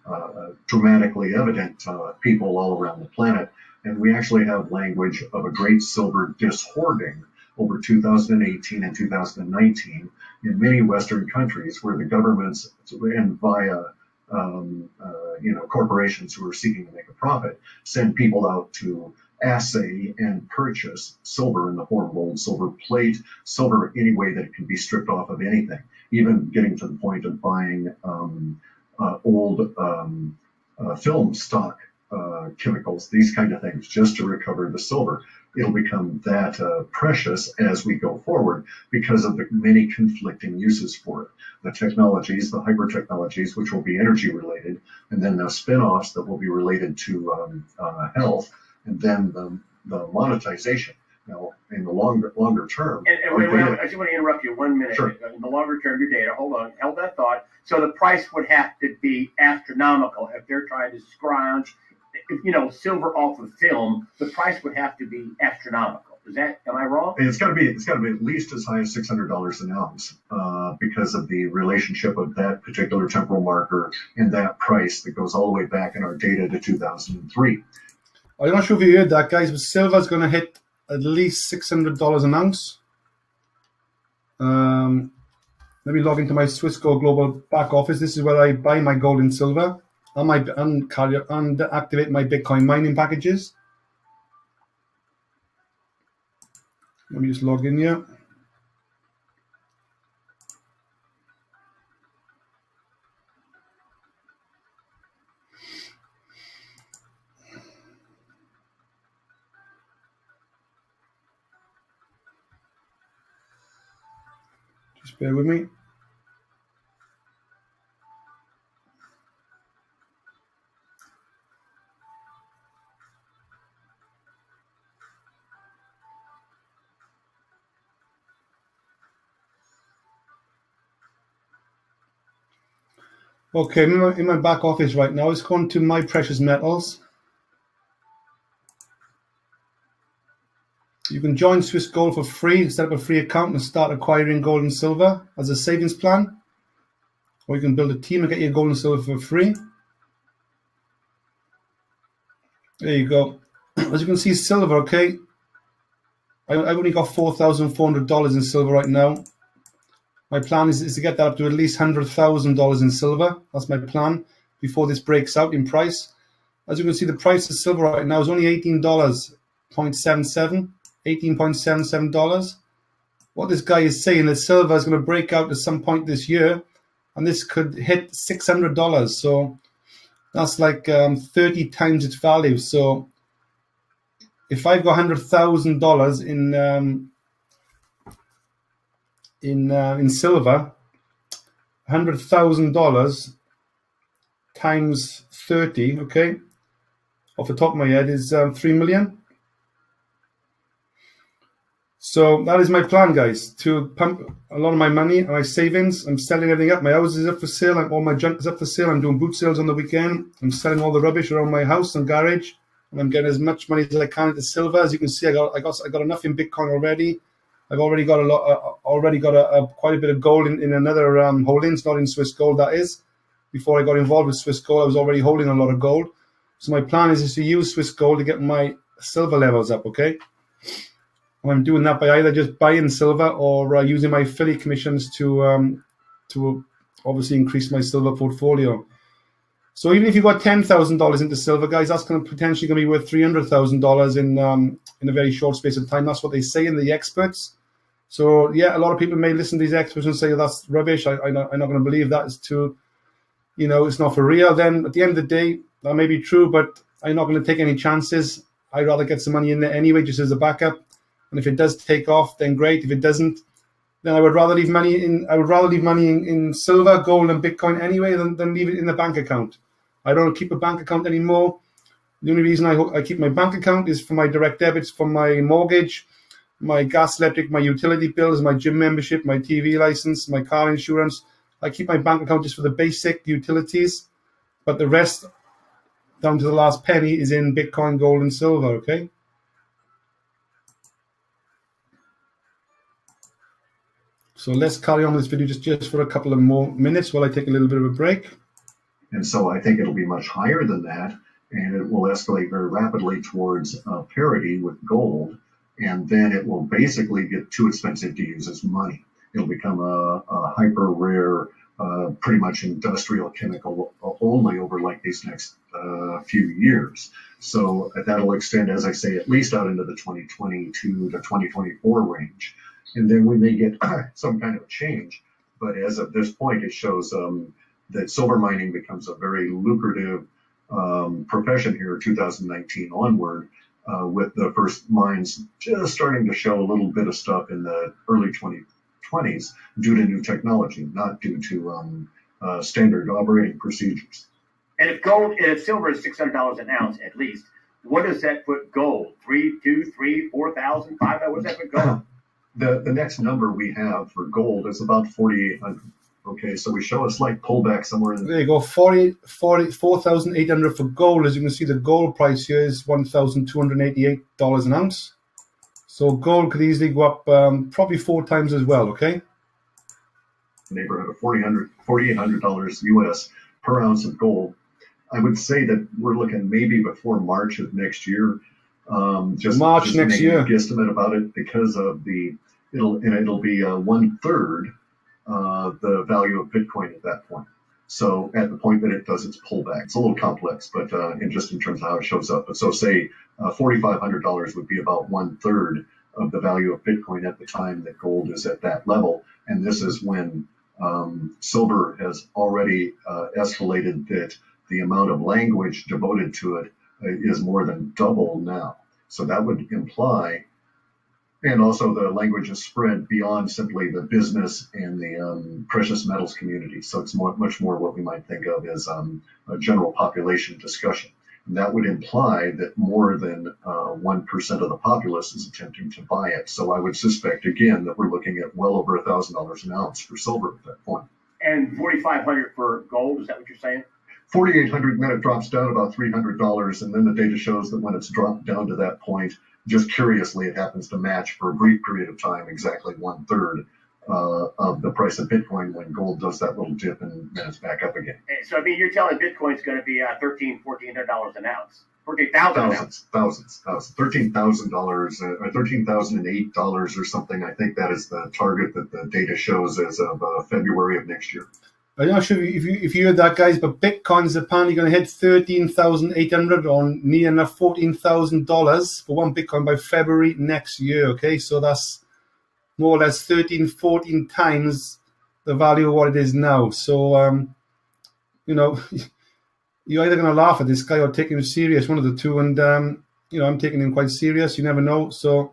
uh, dramatically evident uh, people all around the planet. And we actually have language of a great silver dishoarding over two thousand eighteen and two thousand nineteen in many Western countries where the governments and via um, uh, you know corporations who are seeking to make a profit send people out to assay and purchase silver in the form of old silver plate, silver any way that it can be stripped off of anything, even getting to the point of buying um, uh, old um, uh, film stock uh, chemicals, these kind of things, just to recover the silver. It'll become that uh, precious as we go forward because of the many conflicting uses for it. The technologies, the hyper technologies, which will be energy related, and then the spin-offs that will be related to um, uh, health, and then the, the monetization. Now, in the longer longer term. And, and wait, wait, I just want to interrupt you one minute. Sure. In the longer term, your data, hold on, hold that thought. So the price would have to be astronomical if they're trying to scrounge, you know, silver off of film. The price would have to be astronomical. Is that, am I wrong? It's got to be. It's got to be at least as high as six hundred dollars an ounce, uh, because of the relationship of that particular temporal marker and that price that goes all the way back in our data to two thousand three. I'm not sure if you heard that, guys, but silver's going to hit at least six hundred dollars an ounce. Um, let me log into my Swiss Gold Global back office. This is where I buy my gold and silver and my and, carry, and activate my Bitcoin mining packages. Let me just log in here. Just bear with me. Okay, I'm in my, in my back office right now. It's going to My Precious Metals. You can join Swiss Gold for free, set up a free account and start acquiring gold and silver as a savings plan. Or you can build a team and get your gold and silver for free. There you go. As you can see, silver, okay. I, I've only got four thousand four hundred dollars in silver right now. My plan is, is to get that up to at least one hundred thousand dollars in silver. That's my plan before this breaks out in price. As you can see, the price of silver right now is only eighteen dollars and seventy-seven cents. eighteen dollars and seventy-seven cents. What this guy is saying that silver is going to break out at some point this year, and this could hit six hundred dollars. So that's like um, thirty times its value. So if I've got one hundred thousand dollars in um, in uh, in silver, one hundred thousand dollars times thirty, okay, off the top of my head is um, three million. So that is my plan, guys, to pump a lot of my money and my savings. I'm selling everything up. My house is up for sale. I'm, all my junk is up for sale. I'm doing boot sales on the weekend. I'm selling all the rubbish around my house and garage, and I'm getting as much money as I can into silver. As you can see, I got I got I got enough in Bitcoin already. I've already got a lot, uh, already got a, a quite a bit of gold in, in another um, holdings, not in Swiss Gold, that is. Before I got involved with Swiss Gold, I was already holding a lot of gold. So my plan is, is to use Swiss Gold to get my silver levels up, okay? And I'm doing that by either just buying silver or uh, using my affiliate commissions to um, to obviously increase my silver portfolio. So even if you got ten thousand dollars into silver, guys, that's going to potentially going to be worth three hundred thousand dollars in um, in a very short space of time. That's what they say in the experts. So yeah, a lot of people may listen to these experts and say, oh, that's rubbish. I, I'm not, I'm not going to believe that. It's too, you know, it's not for real. Then at the end of the day, that may be true, but I'm not going to take any chances. I'd rather get some money in there anyway, just as a backup. And if it does take off, then great. If it doesn't, then I would rather leave money in. I would rather leave money in, in silver, gold, and Bitcoin anyway than, than leave it in the bank account. I don't keep a bank account anymore. The only reason I, I keep my bank account is for my direct debits for my mortgage, my gas, electric, my utility bills, my gym membership, my T V license, my car insurance. I keep my bank account just for the basic utilities, but the rest, down to the last penny, is in Bitcoin, gold, and silver, okay? So let's carry on with this video just, just for a couple of more minutes while I take a little bit of a break. And so I think it'll be much higher than that, and it will escalate very rapidly towards uh, parity with gold, and then it will basically get too expensive to use as money. It'll become a, a hyper rare, uh, pretty much industrial chemical only over like these next uh, few years. So that'll extend, as I say, at least out into the twenty twenty-two to twenty twenty-four range. And then we may get some kind of change. But as of this point, it shows um, that silver mining becomes a very lucrative um, profession here, two thousand nineteen onward, uh, with the first mines just starting to show a little bit of stuff in the early twenty twenties due to new technology, not due to um, uh, standard operating procedures. And if gold, if silver is six hundred dollars an ounce at least, what does that put gold? Three, two, three, four thousand, five? What does that put gold? The the next number we have for gold is about forty-eight hundred. Okay, so we show a slight pullback somewhere in the... There you go, forty, forty, four thousand eight hundred for gold. As you can see, the gold price here is one thousand two hundred eighty-eight dollars an ounce. So gold could easily go up um, probably four times as well, okay? Neighborhood of forty-eight hundred dollars U S per ounce of gold. I would say that we're looking maybe before March of next year. Um, just March just next year. A guesstimate about it because of the it'll and it'll be uh, one third uh, the value of Bitcoin at that point. So at the point that it does its pullback, it's a little complex, but uh, in just in terms of how it shows up. But so say uh, forty-five hundred dollars would be about one third of the value of Bitcoin at the time that gold is at that level, and this is when um, silver has already uh, escalated that the amount of language devoted to it is more than double now. So that would imply, and also the language is spread beyond simply the business and the um, precious metals community. So it's more, much more what we might think of as um, a general population discussion. And that would imply that more than uh, one percent of the populace is attempting to buy it. So I would suspect, again, that we're looking at well over one thousand dollars an ounce for silver at that point. And forty-five hundred for gold, is that what you're saying? forty-eight hundred, and then it drops down about three hundred dollars, and then the data shows that when it's dropped down to that point, just curiously, it happens to match for a brief period of time exactly one third uh, of the price of Bitcoin when gold does that little dip and then it's back up again. So I mean, you're telling Bitcoin's going to be uh, thirteen, fourteen hundred dollars an ounce, fourteen thousand an ounce, thousands, thousands, thirteen thousand dollars, uh, or thirteen thousand and eight dollars or something. I think that is the target that the data shows as of uh, February of next year. I'm not sure if you if you heard that, guys, but Bitcoin's apparently going to hit thirteen thousand eight hundred on near enough fourteen thousand dollars for one Bitcoin by February next year. Okay, so that's more or less thirteen, fourteen times the value of what it is now. So, um, you know, you're either going to laugh at this guy or take him serious, one of the two. And um, you know, I'm taking him quite serious. You never know. So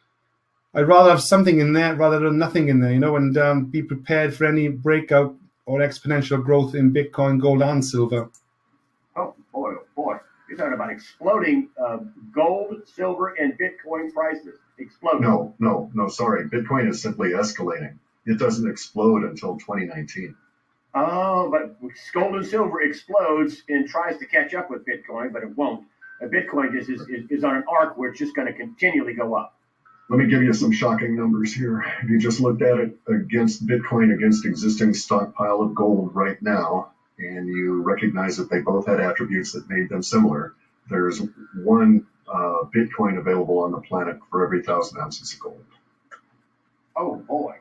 I'd rather have something in there rather than nothing in there, you know, and um, be prepared for any breakout or exponential growth in Bitcoin, gold, and silver. Oh, boy, oh, boy. You're talking about exploding uh, gold, silver, and Bitcoin prices. Exploding. No, no, no, sorry. Bitcoin is simply escalating. It doesn't explode until twenty nineteen. Oh, but gold and silver explodes and tries to catch up with Bitcoin, but it won't. Uh, Bitcoin is, is, is on an arc where it's just going to continually go up. Let me give you some shocking numbers here. If you just looked at it against Bitcoin, against existing stockpile of gold right now, and you recognize that they both had attributes that made them similar, there's one uh, Bitcoin available on the planet for every thousand ounces of gold. Oh, boy.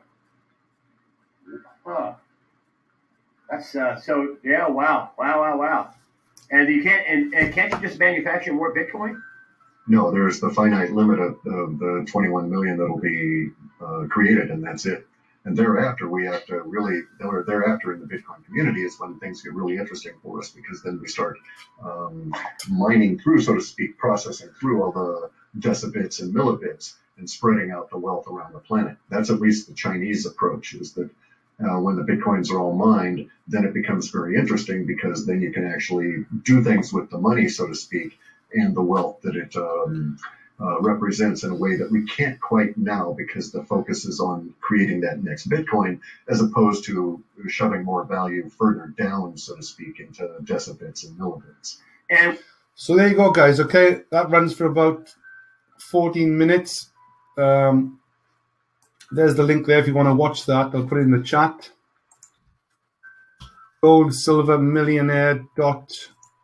Huh. That's, uh, so, yeah, wow, wow, wow, wow. And you can't, and, and can't you just manufacture more Bitcoin? No, there's the finite limit of, of the twenty-one million that'll be uh, created, and that's it. And thereafter, we have to really, or thereafter in the Bitcoin community is when things get really interesting for us, because then we start um, mining through, so to speak, processing through all the decibits and millibits and spreading out the wealth around the planet. That's at least the Chinese approach, is that uh, when the Bitcoins are all mined, then it becomes very interesting, because then you can actually do things with the money, so to speak, and the wealth that it um, uh, represents in a way that we can't quite now, because the focus is on creating that next Bitcoin as opposed to shoving more value further down, so to speak, into decibits and millibits. And so there you go, guys. Okay, that runs for about fourteen minutes. Um, there's the link there if you want to watch that. I'll put it in the chat. gold silver millionaire dot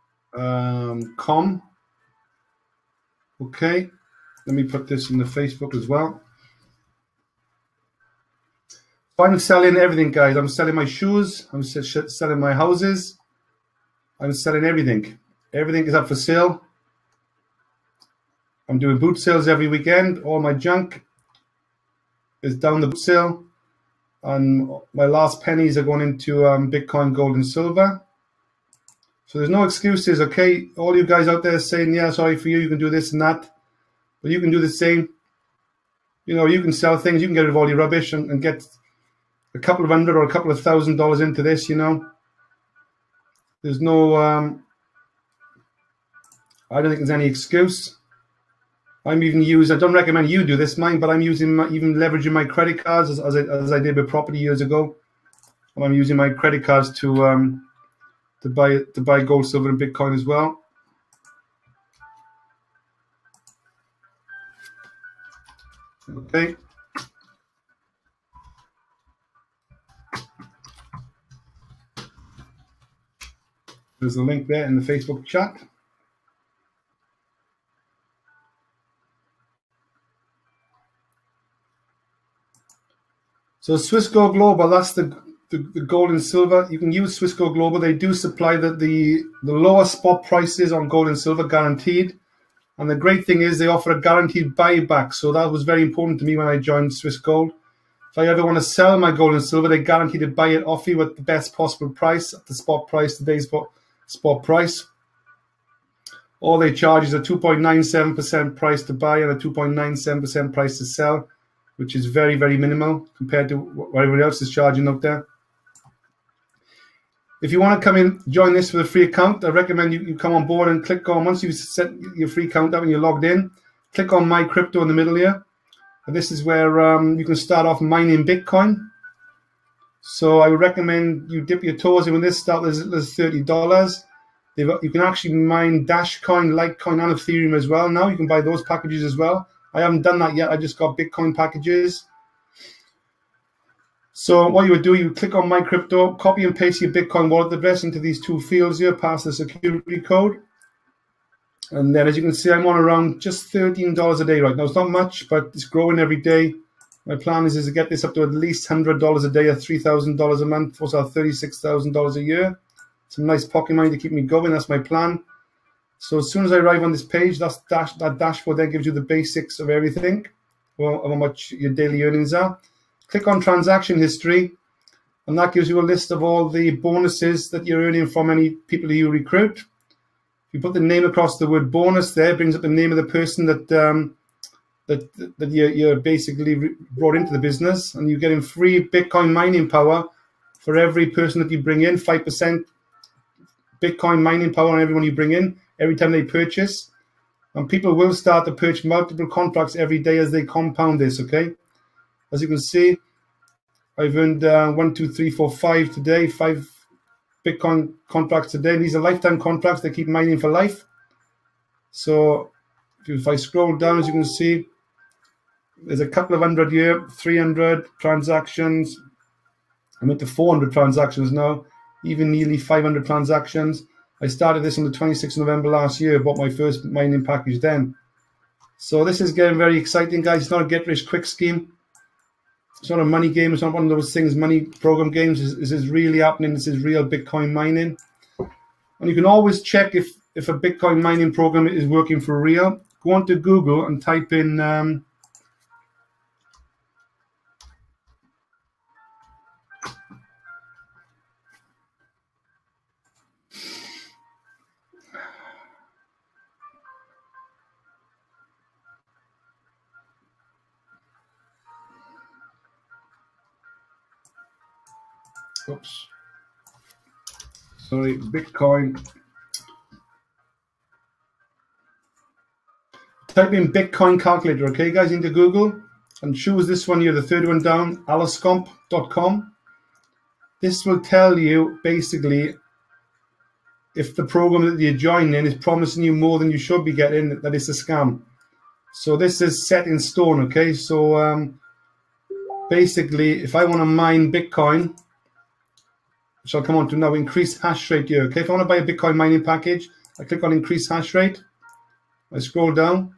com. Okay, let me put this in the Facebook as well. I'm selling everything, guys. I'm selling my shoes. I'm selling my houses. I'm selling everything. Everything is up for sale. I'm doing boot sales every weekend. All my junk is down the boot sale. And my last pennies are going into um, Bitcoin, gold, and silver. So there's no excuses, okay? All you guys out there saying, yeah, sorry for you, you can do this and that. But you can do the same. You know, you can sell things. You can get rid of all your rubbish and, and get a couple of hundred or a couple of thousand dollars into this, you know. There's no, um, I don't think there's any excuse. I'm even using, I don't recommend you do this, mine, but I'm using, my, even leveraging my credit cards as, as, I, as I did with property years ago. And I'm using my credit cards to um, to buy to buy gold, silver, and Bitcoin as well. Okay. There's a link there in the Facebook chat. So Swissquote Global, that's the, the, the gold and silver. You can use Swissquote Global. They do supply the, the, the lower spot prices on gold and silver, guaranteed. And the great thing is they offer a guaranteed buyback. So that was very important to me when I joined Swissquote. If I ever want to sell my gold and silver, they guarantee to buy it off you at the best possible price, at the spot price, today's spot, spot price. All they charge is a two point nine seven percent price to buy and a two point nine seven percent price to sell, which is very, very minimal compared to what everybody else is charging out there. If you want to come in, join this with a free account, I recommend you, you come on board and click on, once you set your free account up and you're logged in, click on My Crypto in the middle here. And this is where um, you can start off mining Bitcoin. So I would recommend you dip your toes in with this, start as little as thirty dollars. They've, you can actually mine Dashcoin, Litecoin, and Ethereum as well. Now you can buy those packages as well. I haven't done that yet. I just got Bitcoin packages. So what you would do, you would click on My Crypto, copy and paste your Bitcoin wallet address into these two fields here, pass the security code. And then as you can see, I'm on around just thirteen dollars a day right now. It's not much, but it's growing every day. My plan is, is to get this up to at least one hundred dollars a day or three thousand dollars a month, also thirty-six thousand dollars a year. Some nice pocket money to keep me going. That's my plan. So as soon as I arrive on this page, that's dash, that dashboard then gives you the basics of everything, well, of how much your daily earnings are. Click on transaction history, and that gives you a list of all the bonuses that you're earning from any people you recruit. If you put the name across the word bonus there, it brings up the name of the person that um, that that you're, you're basically brought into the business, and you're getting free Bitcoin mining power for every person that you bring in, five percent Bitcoin mining power on everyone you bring in every time they purchase. And people will start to purchase multiple contracts every day as they compound this, okay? As you can see, I've earned uh, one, two, three, four, five today, five Bitcoin contracts today. These are lifetime contracts. They keep mining for life. So if I scroll down, as you can see, there's a couple of hundred here, three hundred transactions. I'm into four hundred transactions now, even nearly five hundred transactions. I started this on the twenty-sixth of November last year, bought my first mining package then. So this is getting very exciting, guys. It's not a get-rich-quick scheme. It's not a money game. It's not one of those things, money program games. This, this is really happening. This is real Bitcoin mining. And you can always check if, if a Bitcoin mining program is working for real. Go onto Google and type in... Um, Oops. Sorry, Bitcoin. Type in Bitcoin calculator, okay, guys, into Google and choose this one here, the third one down, Alloscomp dot com. This will tell you basically if the program that you're joining is promising you more than you should be getting, that it's a scam. So this is set in stone, okay? So um, basically, if I want to mine Bitcoin which I'll come on to now, increase hash rate here. Okay, if I want to buy a Bitcoin mining package, I click on increase hash rate. I scroll down.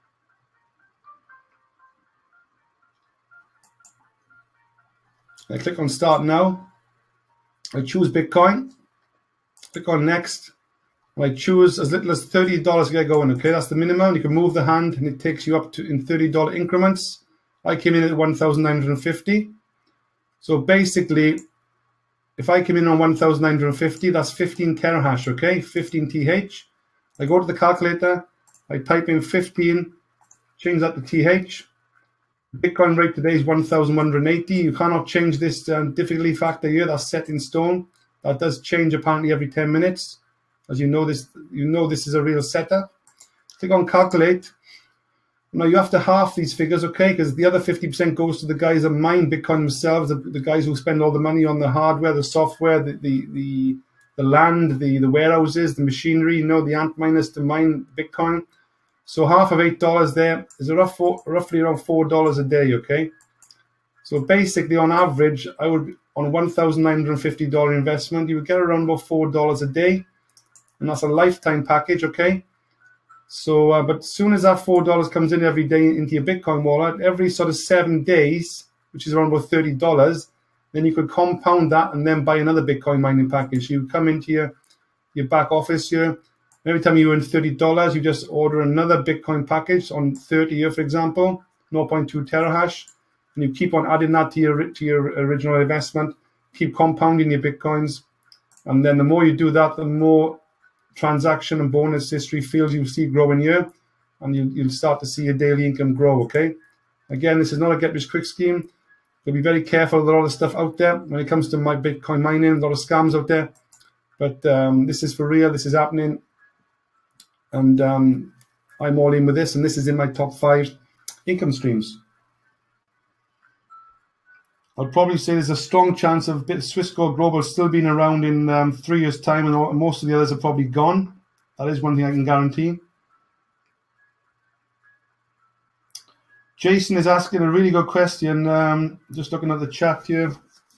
I click on start now. I choose Bitcoin. Click on next. I choose as little as thirty dollars to get going. Okay, that's the minimum. You can move the hand and it takes you up to in thirty dollar increments. I came in at one thousand nine hundred fifty. So basically, if I came in on one thousand nine hundred fifty, that's fifteen terahash, okay? fifteen T H. I go to the calculator, I type in fifteen, change that to T H. Bitcoin rate today is one thousand one hundred eighty. You cannot change this um, difficulty factor here. That's set in stone. That does change apparently every ten minutes. As you know, this you know this is a real setup. Click on calculate. Now you have to half these figures, okay? Because the other fifty percent goes to the guys that mine Bitcoin themselves, the, the guys who spend all the money on the hardware, the software, the the the, the land, the, the warehouses, the machinery, you know, the ant miners to mine Bitcoin. So half of eight dollars there is a rough four, roughly around four dollars a day, okay? So basically, on average, I would on a one thousand nine hundred fifty dollar investment, you would get around about four dollars a day, and that's a lifetime package, okay? So, uh, but as soon as that four dollars comes in every day into your Bitcoin wallet, every sort of seven days, which is around about thirty dollars, then you could compound that and then buy another Bitcoin mining package. You come into your, your back office here, and every time you earn thirty dollars, you just order another Bitcoin package on thirty here, for example, zero point two terahash, and you keep on adding that to your, to your original investment, keep compounding your Bitcoins, and then the more you do that, the more transaction and bonus history fields you see growing here, and you, you'll start to see your daily income grow, okay? Again, this is not a get-rich-quick scheme. So be very careful with a lot of stuff out there when it comes to my Bitcoin mining, a lot of scams out there. But um, this is for real, this is happening. And um, I'm all in with this, and this is in my top five income streams. I'd probably say there's a strong chance of Swissquote Global still being around in um, three years' time, and all, most of the others are probably gone. That is one thing I can guarantee. Jason is asking a really good question. Um, just looking at the chat here.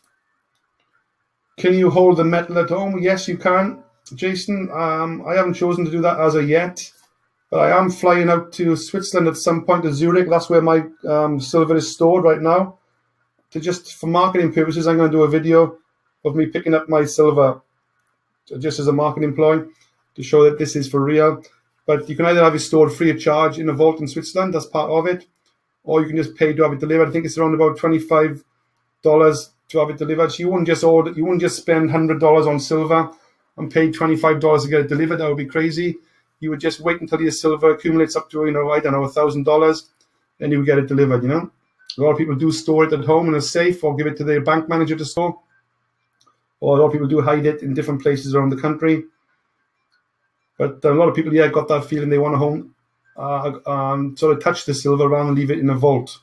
Can you hold the metal at home? Yes, you can, Jason. Um, I haven't chosen to do that as of yet, but I am flying out to Switzerland at some point to Zurich. That's where my um, silver is stored right now. To just for marketing purposes, I'm going to do a video of me picking up my silver just as a marketing ploy to show that this is for real. But you can either have it stored free of charge in a vault in Switzerland, that's part of it, or you can just pay to have it delivered. I think it's around about twenty-five dollars to have it delivered. So you wouldn't just order, you wouldn't just spend one hundred dollars on silver and pay twenty-five dollars to get it delivered. That would be crazy. You would just wait until your silver accumulates up to, you know, I don't know, one thousand dollars, then you would get it delivered, you know. A lot of people do store it at home in a safe or give it to their bank manager to store. Or a lot of people do hide it in different places around the country. But a lot of people, yeah, got that feeling they want to home, uh, um, sort of touch the silver rather than leave it in a vault.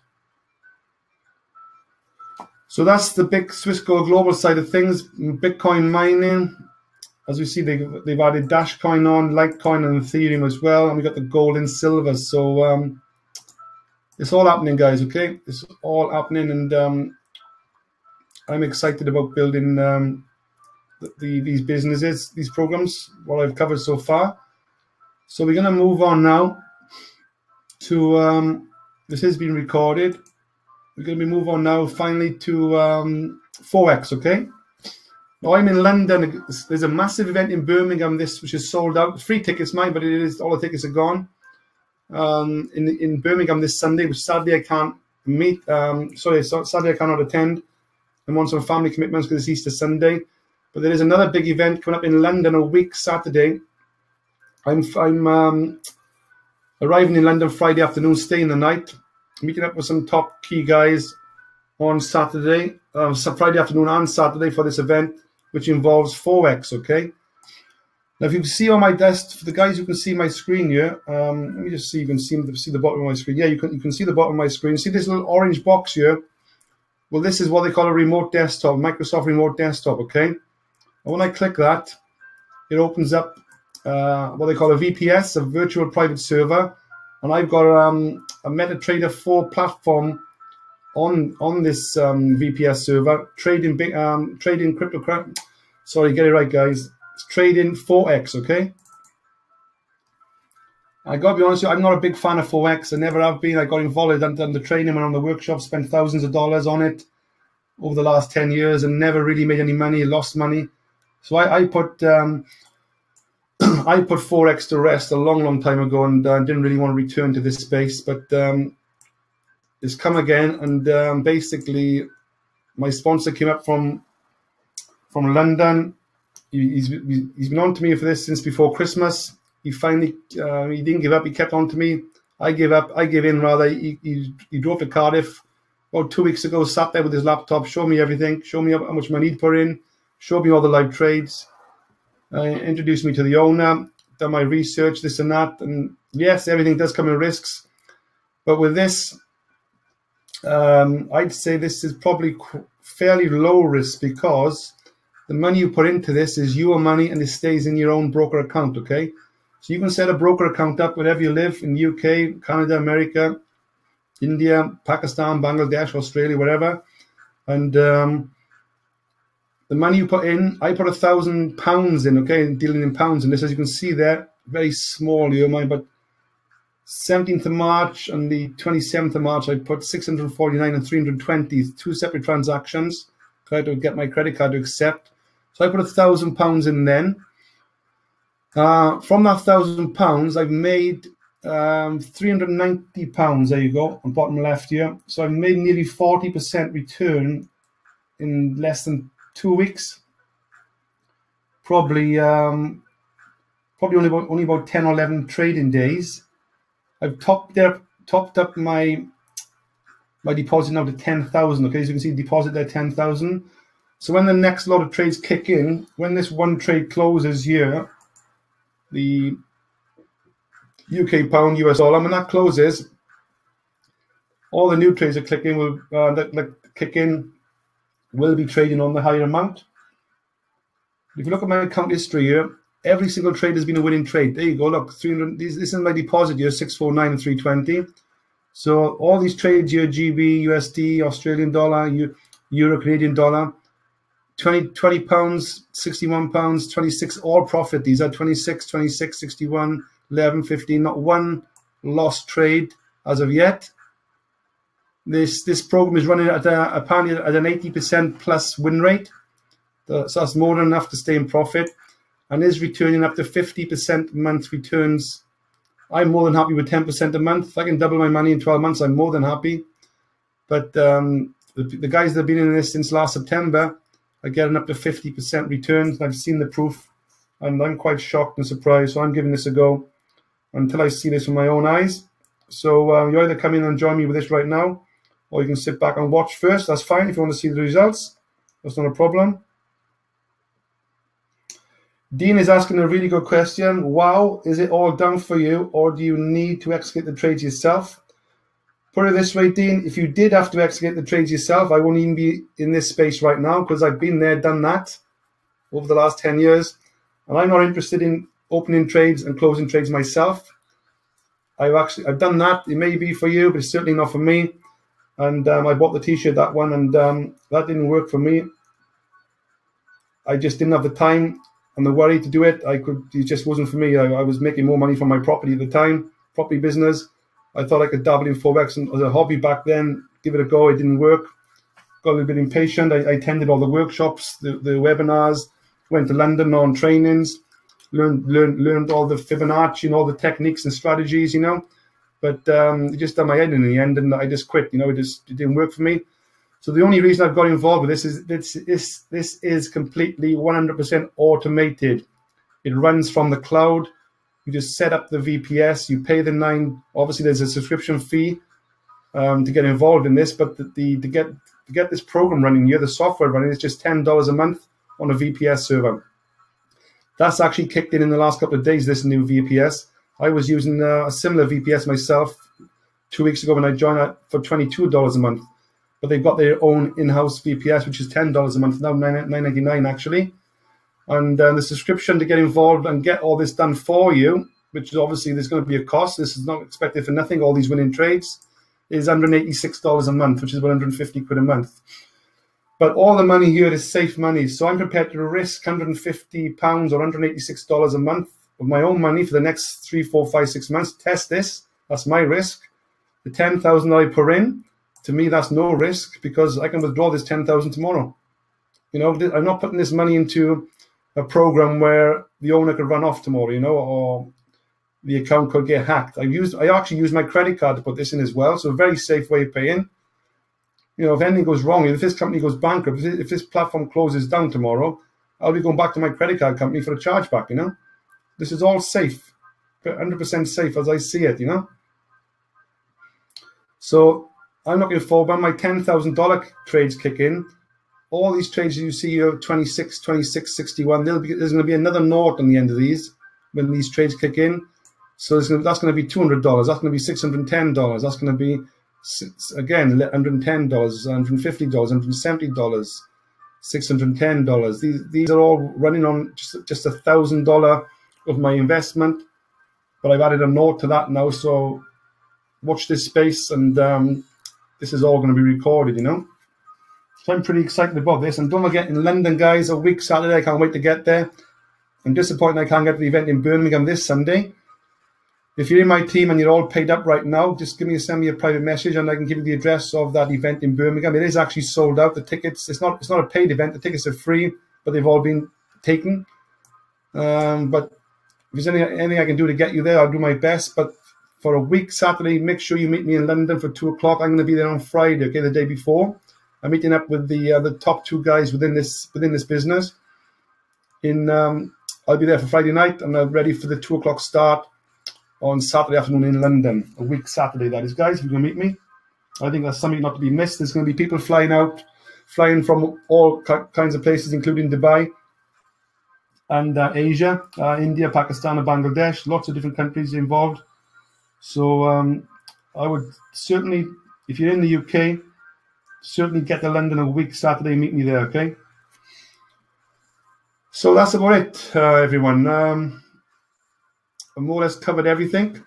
So that's the big Swissquote Global side of things. Bitcoin mining, as we see, they've, they've added Dashcoin on, Litecoin and Ethereum as well. And we got the gold and silver. So um, it's all happening, guys, okay? It's all happening, and um, I'm excited about building um, the, the, these businesses, these programs, what I've covered so far. So we're going to move on now to, um, this has been recorded. We're going to move on now finally to um, Forex, okay? Now I'm in London. There's a massive event in Birmingham, this which is sold out. Free tickets, mine, but it is all the tickets are gone. Um, in in Birmingham this Sunday, which sadly I can't meet. Um, sorry, so sadly I cannot attend. I'm on some family commitments because it's Easter Sunday. But there is another big event coming up in London a week Saturday. I'm I'm um, arriving in London Friday afternoon, staying the night, meeting up with some top key guys on Saturday, uh, Friday afternoon and Saturday for this event, which involves Forex. Okay. Now, if you can see on my desk, for the guys who can see my screen here, um, let me just see. You can see see the bottom of my screen. Yeah, you can you can see the bottom of my screen. See this little orange box here? Well, this is what they call a remote desktop, Microsoft Remote Desktop. Okay. And when I click that, it opens up uh, what they call a V P S, a virtual private server, and I've got um, a MetaTrader four platform on on this um, V P S server, trading big um, trading cryptocurrency. Sorry, get it right, guys. It's trading Forex, okay? I got to be honest with you, I'm not a big fan of Forex. I never have been. I got involved in the training, went on the workshop, spent thousands of dollars on it over the last ten years and never really made any money, lost money. So I, I put um, I put Forex to rest a long, long time ago, and uh, didn't really want to return to this space. But um, it's come again, and um, basically my sponsor came up from from London. He, he's he's been on to me for this since before Christmas. He finally uh, he didn't give up. He kept on to me. I gave up. I gave in rather. He, he, he drove to Cardiff about two weeks ago, sat there with his laptop, showed me everything, showed me how much money he'd put in, showed me all the live trades, uh, introduced me to the owner, done my research, this and that. And yes, everything does come in risks. But with this, um, I'd say this is probably fairly low risk because the money you put into this is your money and it stays in your own broker account, okay? So you can set a broker account up wherever you live, in the U K, Canada, America, India, Pakistan, Bangladesh, Australia, wherever. And um, the money you put in, I put a thousand pounds in, okay, dealing in pounds. And this, as you can see there, very small, you know, but seventeenth of March and the twenty-seventh of March, I put six hundred forty-nine and three hundred twenty, two separate transactions. I had to get my credit card to accept. So I put a thousand pounds in then. Uh, from that thousand pounds, I've made um, three hundred ninety pounds. There you go, on bottom left here. So I've made nearly forty percent return in less than two weeks. Probably, um, probably only about only about ten or eleven trading days. I've topped there, topped up my my deposit now to ten thousand. Okay, so you can see deposit there ten thousand. So when the next lot of trades kick in, when this one trade closes here, the U K pound, U S dollar, when that closes, all the new trades that click in will uh, that, that kick in will be trading on the higher amount. If you look at my account history here, every single trade has been a winning trade. There you go. Look, three hundred. This, this is my deposit here, six forty-nine and three twenty. So all these trades here, G B, U S D, Australian dollar, U, Euro, Canadian dollar, twenty, twenty pounds, sixty-one pounds, twenty-six, all profit. These are twenty-six, twenty-six, sixty-one, eleven, fifteen, not one lost trade as of yet. This this program is running at a, apparently at an eighty percent plus win rate. So that's more than enough to stay in profit, and is returning up to fifty percent month returns. I'm more than happy with ten percent a month. If I can double my money in twelve months, I'm more than happy. But um, the, the guys that have been in this since last September are getting up to fifty percent returns. I've seen the proof, and I'm quite shocked and surprised. So I'm giving this a go until I see this with my own eyes. So uh, you either come in and join me with this right now, or you can sit back and watch first. That's fine if you want to see the results. That's not a problem. Dean is asking a really good question. Wow, is it all done for you, or do you need to execute the trades yourself? Put it this way, Dean, if you did have to execute the trades yourself, I won't even be in this space right now because I've been there, done that over the last ten years. And I'm not interested in opening trades and closing trades myself. I've actually, I've done that. It may be for you, but it's certainly not for me. And um, I bought the t-shirt, that one, and um, that didn't work for me. I just didn't have the time and the worry to do it. I could, it just wasn't for me. I, I was making more money from my property at the time, property business. I thought I could dabble in Forex as a hobby back then, give it a go. It didn't work. Got a little bit impatient. I, I attended all the workshops, the, the webinars, went to London on trainings, learned learned learned all the Fibonacci and all the techniques and strategies, you know. But um, it just done my head in the end, and I just quit. You know, it just it didn't work for me. So the only reason I've got involved with this is this this this is completely one hundred percent automated. It runs from the cloud. You just set up the V P S. You pay the nine. Obviously, there's a subscription fee um, to get involved in this, but the, the to get to get this program running here, the software running, it's just ten dollars a month on a V P S server. That's actually kicked in in the last couple of days. This new V P S. I was using uh, a similar V P S myself two weeks ago when I joined it for twenty-two dollars a month. But they've got their own in-house V P S, which is ten dollars a month now, nine ninety-nine actually. And uh, the subscription to get involved and get all this done for you, which is obviously there's going to be a cost. This is not expected for nothing. All these winning trades is one hundred eighty-six dollars a month, which is one hundred fifty quid a month. But all the money here is safe money. So I'm prepared to risk one hundred fifty pounds or one hundred eighty-six dollars a month of my own money for the next three, four, five, six months. Test this. That's my risk. The ten thousand dollars I put in, to me, that's no risk because I can withdraw this ten thousand dollars tomorrow. You know, I'm not putting this money into a program where the owner could run off tomorrow, you know, or the account could get hacked. I used, I actually used my credit card to put this in as well. So a very safe way of paying. You know, if anything goes wrong, if this company goes bankrupt, if this platform closes down tomorrow, I'll be going back to my credit card company for a chargeback, you know. This is all safe, one hundred percent safe as I see it, you know. So I'm looking forward, when my ten thousand dollars trades kick in, all these trades you see here, twenty-six, twenty-six, sixty-one, there'll be, there's going to be another naught on the end of these when these trades kick in. So it's going to, that's going to be two hundred dollars, that's going to be six hundred ten dollars, that's going to be, again, one hundred ten dollars, one hundred fifty dollars, one hundred seventy dollars, six hundred ten dollars. These, these are all running on just, just one thousand dollars of my investment, but I've added a note to that now, so watch this space, and um, this is all going to be recorded, you know. So I'm pretty excited about this. And don't forget, in London, guys, a week Saturday, I can't wait to get there. I'm disappointed I can't get to the event in Birmingham this Sunday. If you're in my team and you're all paid up right now, just give me send me a private message and I can give you the address of that event in Birmingham. It is actually sold out. The tickets, it's not it's not a paid event. The tickets are free, but they've all been taken. Um, but if there's any, anything I can do to get you there, I'll do my best. But for a week Saturday, make sure you meet me in London for two o'clock. I'm going to be there on Friday, okay, the day before. I'm meeting up with the uh, the top two guys within this within this business. In um, I'll be there for Friday night, and I'm ready for the two o'clock start on Saturday afternoon in London. A week Saturday, that is, guys. If you're going to meet me, I think that's something not to be missed. There's going to be people flying out, flying from all kinds of places, including Dubai and uh, Asia, uh, India, Pakistan, and Bangladesh. Lots of different countries involved. So um, I would certainly, if you're in the U K, certainly get to London a week Saturday, meet me there, okay? So that's about it, uh, everyone. Um, I more or less covered everything.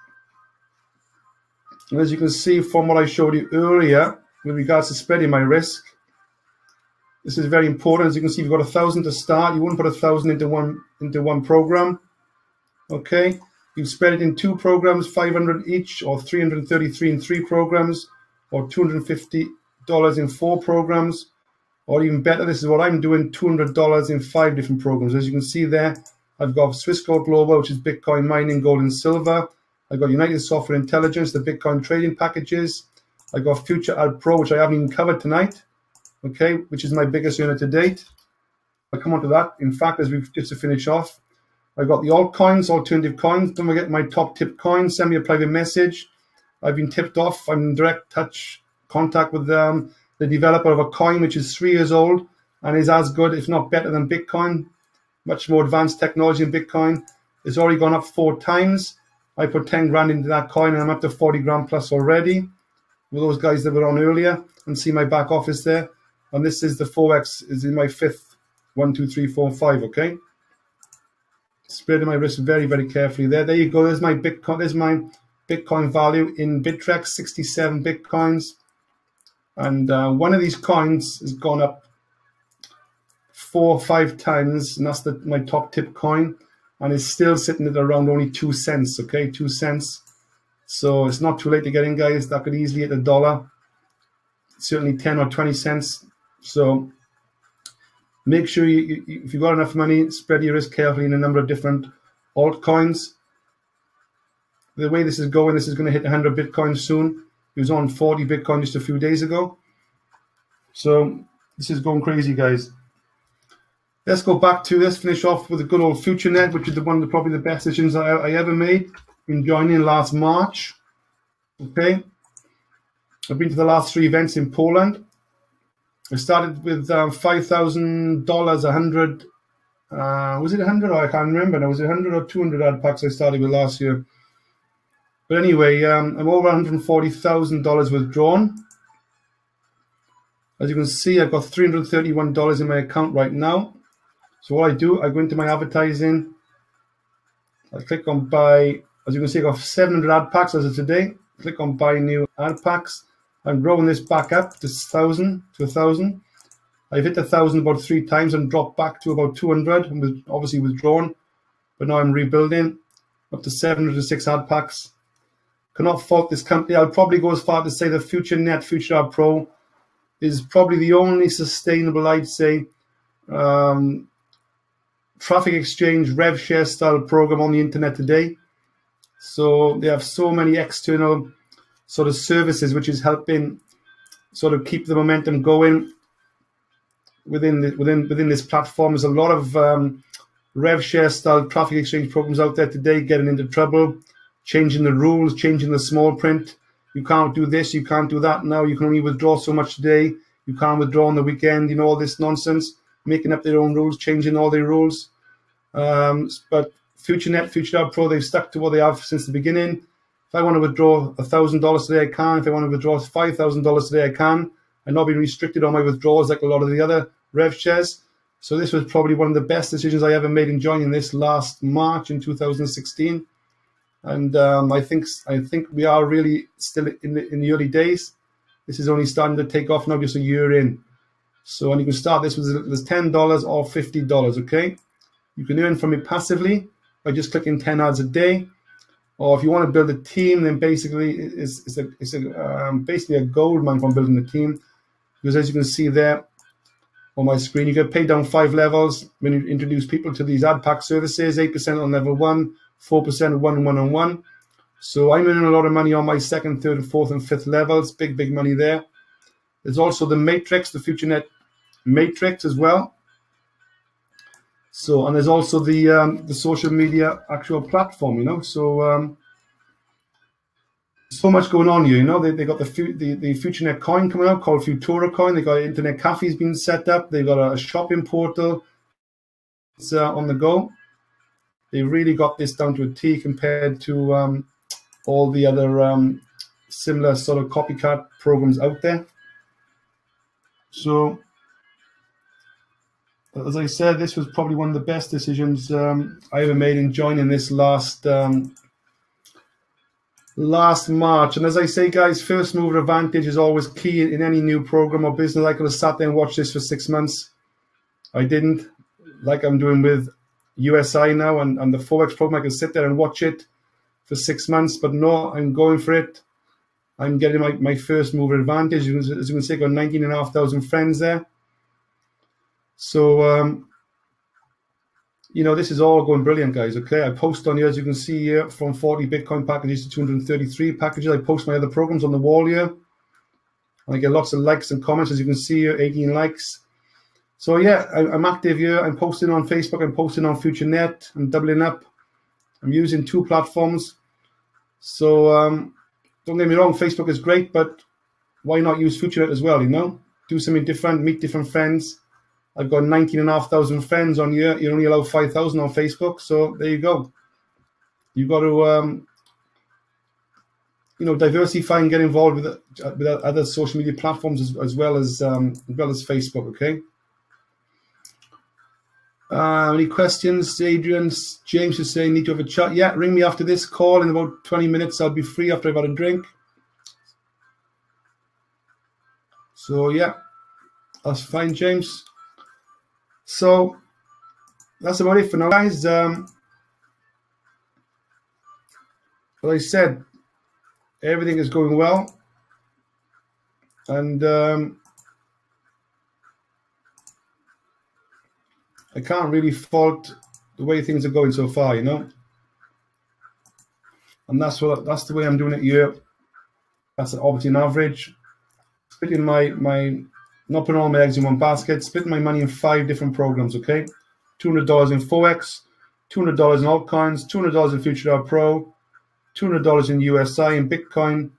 And as you can see from what I showed you earlier, with regards to spreading my risk, this is very important. As you can see, you've got a thousand to start. You wouldn't put a thousand into one into one program, okay? You spread it in two programs, five hundred each, or three hundred thirty-three in three programs, or two hundred fifty dollars in four programs, or even better, this is what I'm doing, two hundred dollars in five different programs. As you can see there, I've got Swissquote Global, which is Bitcoin mining, gold and silver. I've got United Software Intelligence, the Bitcoin trading packages. I've got Future Ad Pro, which I haven't even covered tonight, okay, which is my biggest earner to date. I'll come on to that. In fact, as we've just to finish off, I've got the altcoins, alternative coins. Don't forget my top tip coin. Send me a private message. I've been tipped off. I'm in direct touch contact with um, the developer of a coin which is three years old and is as good, if not better, than Bitcoin. Much more advanced technology in Bitcoin. It's already gone up four times. I put ten grand into that coin and I'm up to forty grand plus already with those guys that were on earlier, and see my back office there. And this is the four X, is in my fifth, one, two, three, four, five, okay? Spreading my risk very, very carefully there. There you go. There's my Bitcoin. There's my Bitcoin value in Bittrex, sixty-seven Bitcoins. And uh, one of these coins has gone up four or five times, and that's the, my top tip coin, and it's still sitting at around only two cents, okay, two cents. So it's not too late to get in, guys. That could easily hit a dollar, certainly ten or twenty cents. So make sure you, you, if you've got enough money, spread your risk carefully in a number of different altcoins. The way this is going, this is going to hit one hundred Bitcoin soon. It was on forty Bitcoin just a few days ago. So this is going crazy, guys. Let's go back to this, finish off with a good old FutureNet, which is the one of the, probably the best decisions I, I ever made in joining last March. Okay. I've been to the last three events in Poland. I started with um, five thousand dollars, one hundred. Uh, was it one hundred? Oh, I can't remember. Now, was it one hundred or two hundred ad packs I started with last year? But anyway, um, I'm over one hundred forty thousand dollars withdrawn. As you can see, I've got three hundred thirty-one dollars in my account right now. So what I do, I go into my advertising. I click on buy. As you can see, I've got seven hundred ad packs as of today. Click on buy new ad packs. I'm growing this back up to one thousand, to one thousand. I've hit a thousand about three times and dropped back to about two hundred and was obviously withdrawn. But now I'm rebuilding up to seven hundred six ad packs. Cannot fault this company. I'll probably go as far to say the FutureNet FutureDAO Pro is probably the only sustainable, I'd say, um, traffic exchange rev share style program on the internet today. So they have so many external sort of services which is helping sort of keep the momentum going within the, within within this platform. There's a lot of um, rev share style traffic exchange programs out there today getting into trouble, changing the rules, changing the small print. You can't do this, you can't do that now. You can only withdraw so much today. You can't withdraw on the weekend. You know, all this nonsense, making up their own rules, changing all their rules. Um, but FutureNet, FutureDAO Pro, they've stuck to what they have since the beginning. If I want to withdraw one thousand dollars today, I can. If I want to withdraw five thousand dollars today, I can. I'm not being restricted on my withdrawals like a lot of the other rev shares. So this was probably one of the best decisions I ever made in joining this last March in two thousand sixteen. And um, I think I think we are really still in the, in the early days. This is only starting to take off now, just a year in. So, and you can start this with, with ten dollars or fifty dollars, okay? You can earn from it passively by just clicking ten ads a day. Or if you want to build a team, then basically it's, it's, a, it's a, um, basically a gold mine from building a team. Because as you can see there on my screen, you get paid down five levels when you introduce people to these ad pack services, eight percent on level one, four percent one one-on-one. So I'm earning a lot of money on my second, third, fourth, and fifth levels. Big, big money there. There's also the Matrix, the FutureNet Matrix as well. So, and there's also the um, the social media actual platform, you know. So, um, so much going on here, you know. They they got the the, the FutureNet coin coming out called Futura Coin. They got internet cafes being set up. They've got a shopping portal. It's uh, on the go. They really got this down to a T compared to um, all the other um, similar sort of copycat programs out there. So, as I said, this was probably one of the best decisions um, I ever made in joining this last um, last March. And as I say, guys, first mover advantage is always key in any new program or business. I could have sat there and watched this for six months. I didn't, like I'm doing with U S I now and, and the Forex program. I can sit there and watch it for six months, but no, I'm going for it. I'm getting my, my first mover advantage. As you can see, I've got nineteen and a half thousand friends there. So, um, you know, this is all going brilliant, guys, okay? I post on here, as you can see here, from forty Bitcoin packages to two hundred thirty-three packages. I post my other programs on the wall here. And I get lots of likes and comments, as you can see here, eighteen likes. So, yeah, I, I'm active here. I'm posting on Facebook. I'm posting on FutureNet. I'm doubling up. I'm using two platforms. So, um, don't get me wrong, Facebook is great, but why not use FutureNet as well, you know? Do something different, meet different friends. I've got nineteen and a half thousand friends on here. You only allow five thousand on Facebook. So there you go. You've got to, um, you know, diversify and get involved with, with other social media platforms as, as well as um, as well as Facebook, okay? Uh, any questions? Adrian, James is saying, need to have a chat. Yeah, ring me after this call. In about twenty minutes, I'll be free after I've had a drink. So, yeah, that's fine, James. So, that's about it for now, guys. Um, like I said, everything is going well. And um, I can't really fault the way things are going so far, you know. And that's what that's the way I'm doing it here. That's obviously an average. Splitting my my not putting all my eggs in one basket. Splitting my money in five different programs. Okay, two hundred dollars in Forex, two hundred dollars in altcoins, two hundred dollars in FutureDAO Pro, two hundred dollars in U S I and Bitcoin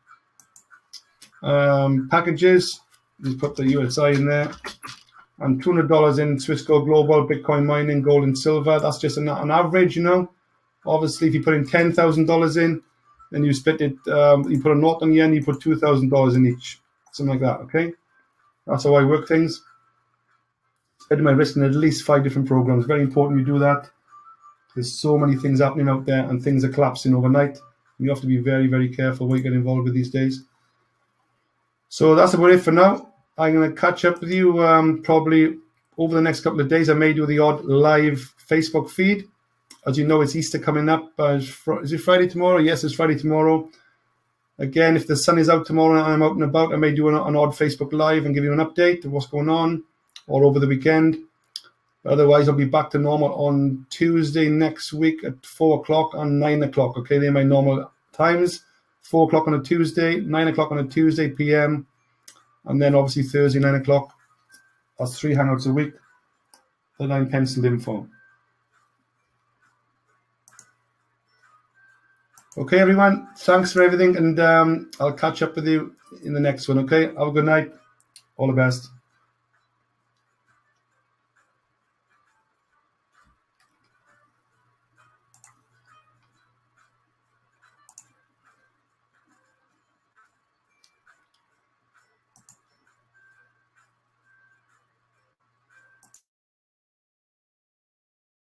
um, packages. Just put the U S I in there. And two hundred dollars in Swissquote Global, Bitcoin mining, gold and silver. That's just an, an average, you know. Obviously, if you put in ten thousand dollars in, then you split it, um, you put a knot on the end, you put two thousand dollars in each. Something like that, okay? That's how I work things. Spreading my risk in at least five different programs. Very important you do that. There's so many things happening out there and things are collapsing overnight. You have to be very, very careful what you get involved with these days. So that's about it for now. I'm going to catch up with you um, probably over the next couple of days. I may do the odd live Facebook feed. As you know, it's Easter coming up. Uh, is it Friday tomorrow? Yes, it's Friday tomorrow. Again, if the sun is out tomorrow and I'm out and about, I may do an, an odd Facebook Live and give you an update of what's going on, or over the weekend. But otherwise, I'll be back to normal on Tuesday next week at four o'clock and nine o'clock. Okay, they're my normal times. four o'clock on a Tuesday, nine o'clock on a Tuesday P M, and then obviously Thursday, nine o'clock. That's three hangouts a week that I'm penciled in for. Okay, everyone, thanks for everything, and um, I'll catch up with you in the next one, okay? Have a good night. All the best.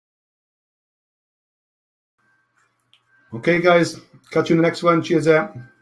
Okay, guys, catch you in the next one. Cheers out.